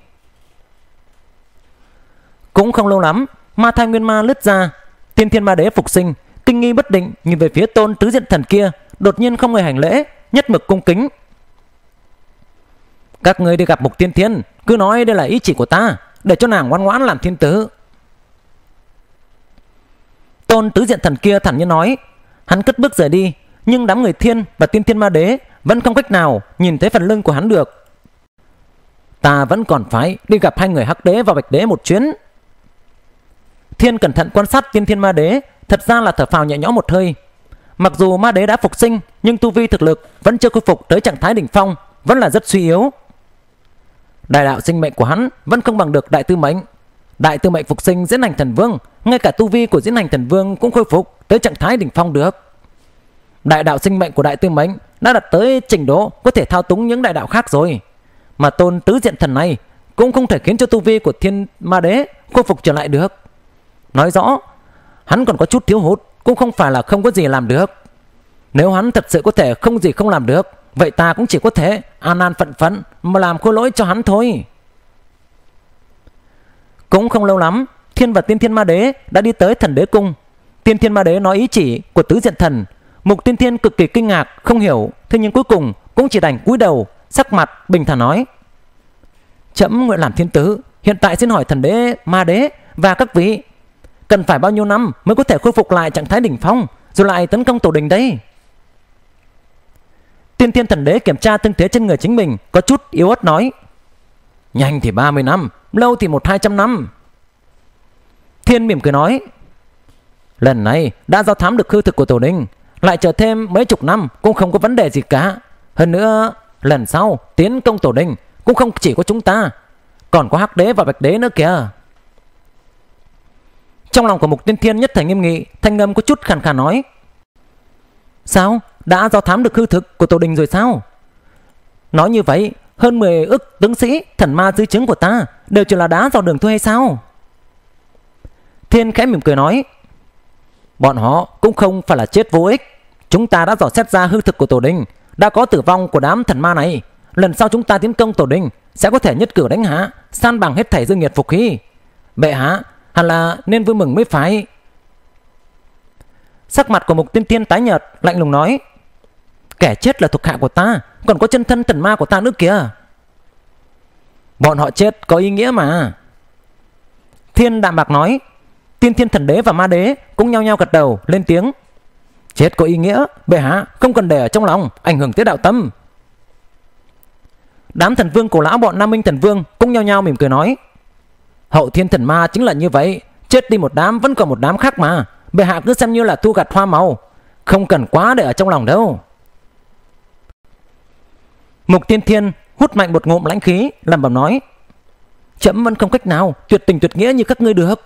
Cũng không lâu lắm, ma thai nguyên ma lướt ra. Tiên Thiên Ma Đế phục sinh, kinh nghi bất định nhìn về phía tôn Tứ Diện Thần kia, đột nhiên không người hành lễ, nhất mực cung kính: Các người đi gặp Mục Tiên Thiên, cứ nói đây là ý chỉ của ta, để cho nàng ngoan ngoãn làm thiên tử. Tôn Tứ Diện Thần kia thản nhiên nói. Hắn cất bước rời đi, nhưng đám người Thiên và Tiên Thiên Ma Đế vẫn không cách nào nhìn thấy phần lưng của hắn được. Ta vẫn còn phải đi gặp hai người Hắc Đế và Bạch Đế một chuyến. Thiên cẩn thận quan sát Tiên Thiên Ma Đế, thật ra là thở phào nhẹ nhõm một hơi. Mặc dù Ma Đế đã phục sinh, nhưng tu vi thực lực vẫn chưa khôi phục tới trạng thái đỉnh phong, vẫn là rất suy yếu. Đại đạo sinh mệnh của hắn vẫn không bằng được Đại Tư Mệnh. Đại Tư Mệnh phục sinh Diễn Hành Thần Vương, ngay cả tu vi của Diễn Hành Thần Vương cũng khôi phục tới trạng thái đỉnh phong được. Đại đạo sinh mệnh của Đại Tư Mệnh đã đạt tới trình độ có thể thao túng những đại đạo khác rồi, mà tôn Tứ Diện Thần này cũng không thể khiến cho tu vi của Thiên Ma Đế khôi phục trở lại được. Nói rõ hắn còn có chút thiếu hụt, cũng không phải là không có gì làm được. Nếu hắn thật sự có thể không gì không làm được, vậy ta cũng chỉ có thể an an phận phận mà làm khôi lỗi cho hắn thôi. Cũng không lâu lắm, Thiên và Tiên Thiên Ma Đế đã đi tới Thần Đế Cung. Tiên Thiên Ma Đế nói ý chỉ của Tứ Diện Thần. Mục Tiên Thiên cực kỳ kinh ngạc, không hiểu, thế nhưng cuối cùng cũng chỉ đành cúi đầu, sắc mặt bình thản nói: Trẫm nguyện làm thiên tử. Hiện tại xin hỏi Thần Đế, Ma Đế và các vị, cần phải bao nhiêu năm mới có thể khôi phục lại trạng thái đỉnh phong, rồi lại tấn công tổ đình đây? Tiên Thiên Thần Đế kiểm tra tương thế trên người chính mình, có chút yếu ớt nói: Nhanh thì ba mươi năm, lâu thì một hai trăm năm. Thiên mỉm cười nói: Lần này đã do thám được hư thực của tổ đình, lại chờ thêm mấy chục năm cũng không có vấn đề gì cả. Hơn nữa, lần sau tiến công tổ đình cũng không chỉ có chúng ta, còn có Hắc Đế và Bạch Đế nữa kìa. Trong lòng của Mục Tiên Thiên nhất thời nghiêm nghị, thanh âm có chút khàn khàn nói: Sao? Đã do thám được hư thực của tổ đình rồi sao? Nói như vậy, hơn mười ức tướng sĩ thần ma dưới trướng của ta đều chỉ là đá dò đường thôi hay sao? Thiên khẽ mỉm cười nói: Bọn họ cũng không phải là chết vô ích. Chúng ta đã dò xét ra hư thực của tổ đình, đã có tử vong của đám thần ma này. Lần sau chúng ta tiến công tổ đình sẽ có thể nhất cử đánh hạ, san bằng hết thảy dương nhiệt phục khí. Bệ hạ hẳn là nên vui mừng mới phải. Sắc mặt của Mục Tiên Thiên tái nhợt, lạnh lùng nói: Kẻ chết là thuộc hạ của ta, còn có chân thân thần ma của ta nữa kìa. Bọn họ chết có ý nghĩa mà. Thiên đạm bạc nói. Tiên Thiên Thần Đế và Ma Đế cũng nhao nhao gật đầu lên tiếng: Chết có ý nghĩa, bệ hạ không cần để ở trong lòng, ảnh hưởng tới đạo tâm. Đám thần vương cổ lão bọn Nam Minh Thần Vương cũng nhao nhao mỉm cười nói: Hậu Thiên Thần Ma chính là như vậy, chết đi một đám vẫn còn một đám khác mà, bệ hạ cứ xem như là thu gặt hoa màu, không cần quá để ở trong lòng đâu. Mục Tiên Thiên hút mạnh một ngụm lãnh khí, lẩm bẩm nói: Chấm vẫn không cách nào tuyệt tình tuyệt nghĩa như các ngươi được.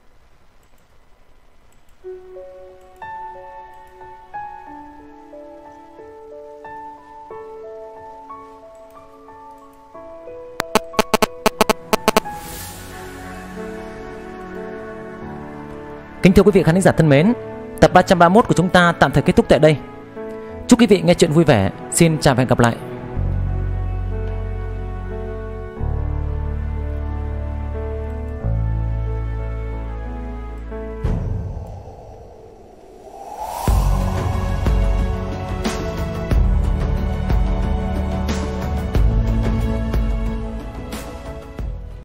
Kính thưa quý vị khán giả thân mến, tập ba trăm ba mươi mốt của chúng ta tạm thời kết thúc tại đây. Chúc quý vị nghe chuyện vui vẻ. Xin chào và hẹn gặp lại.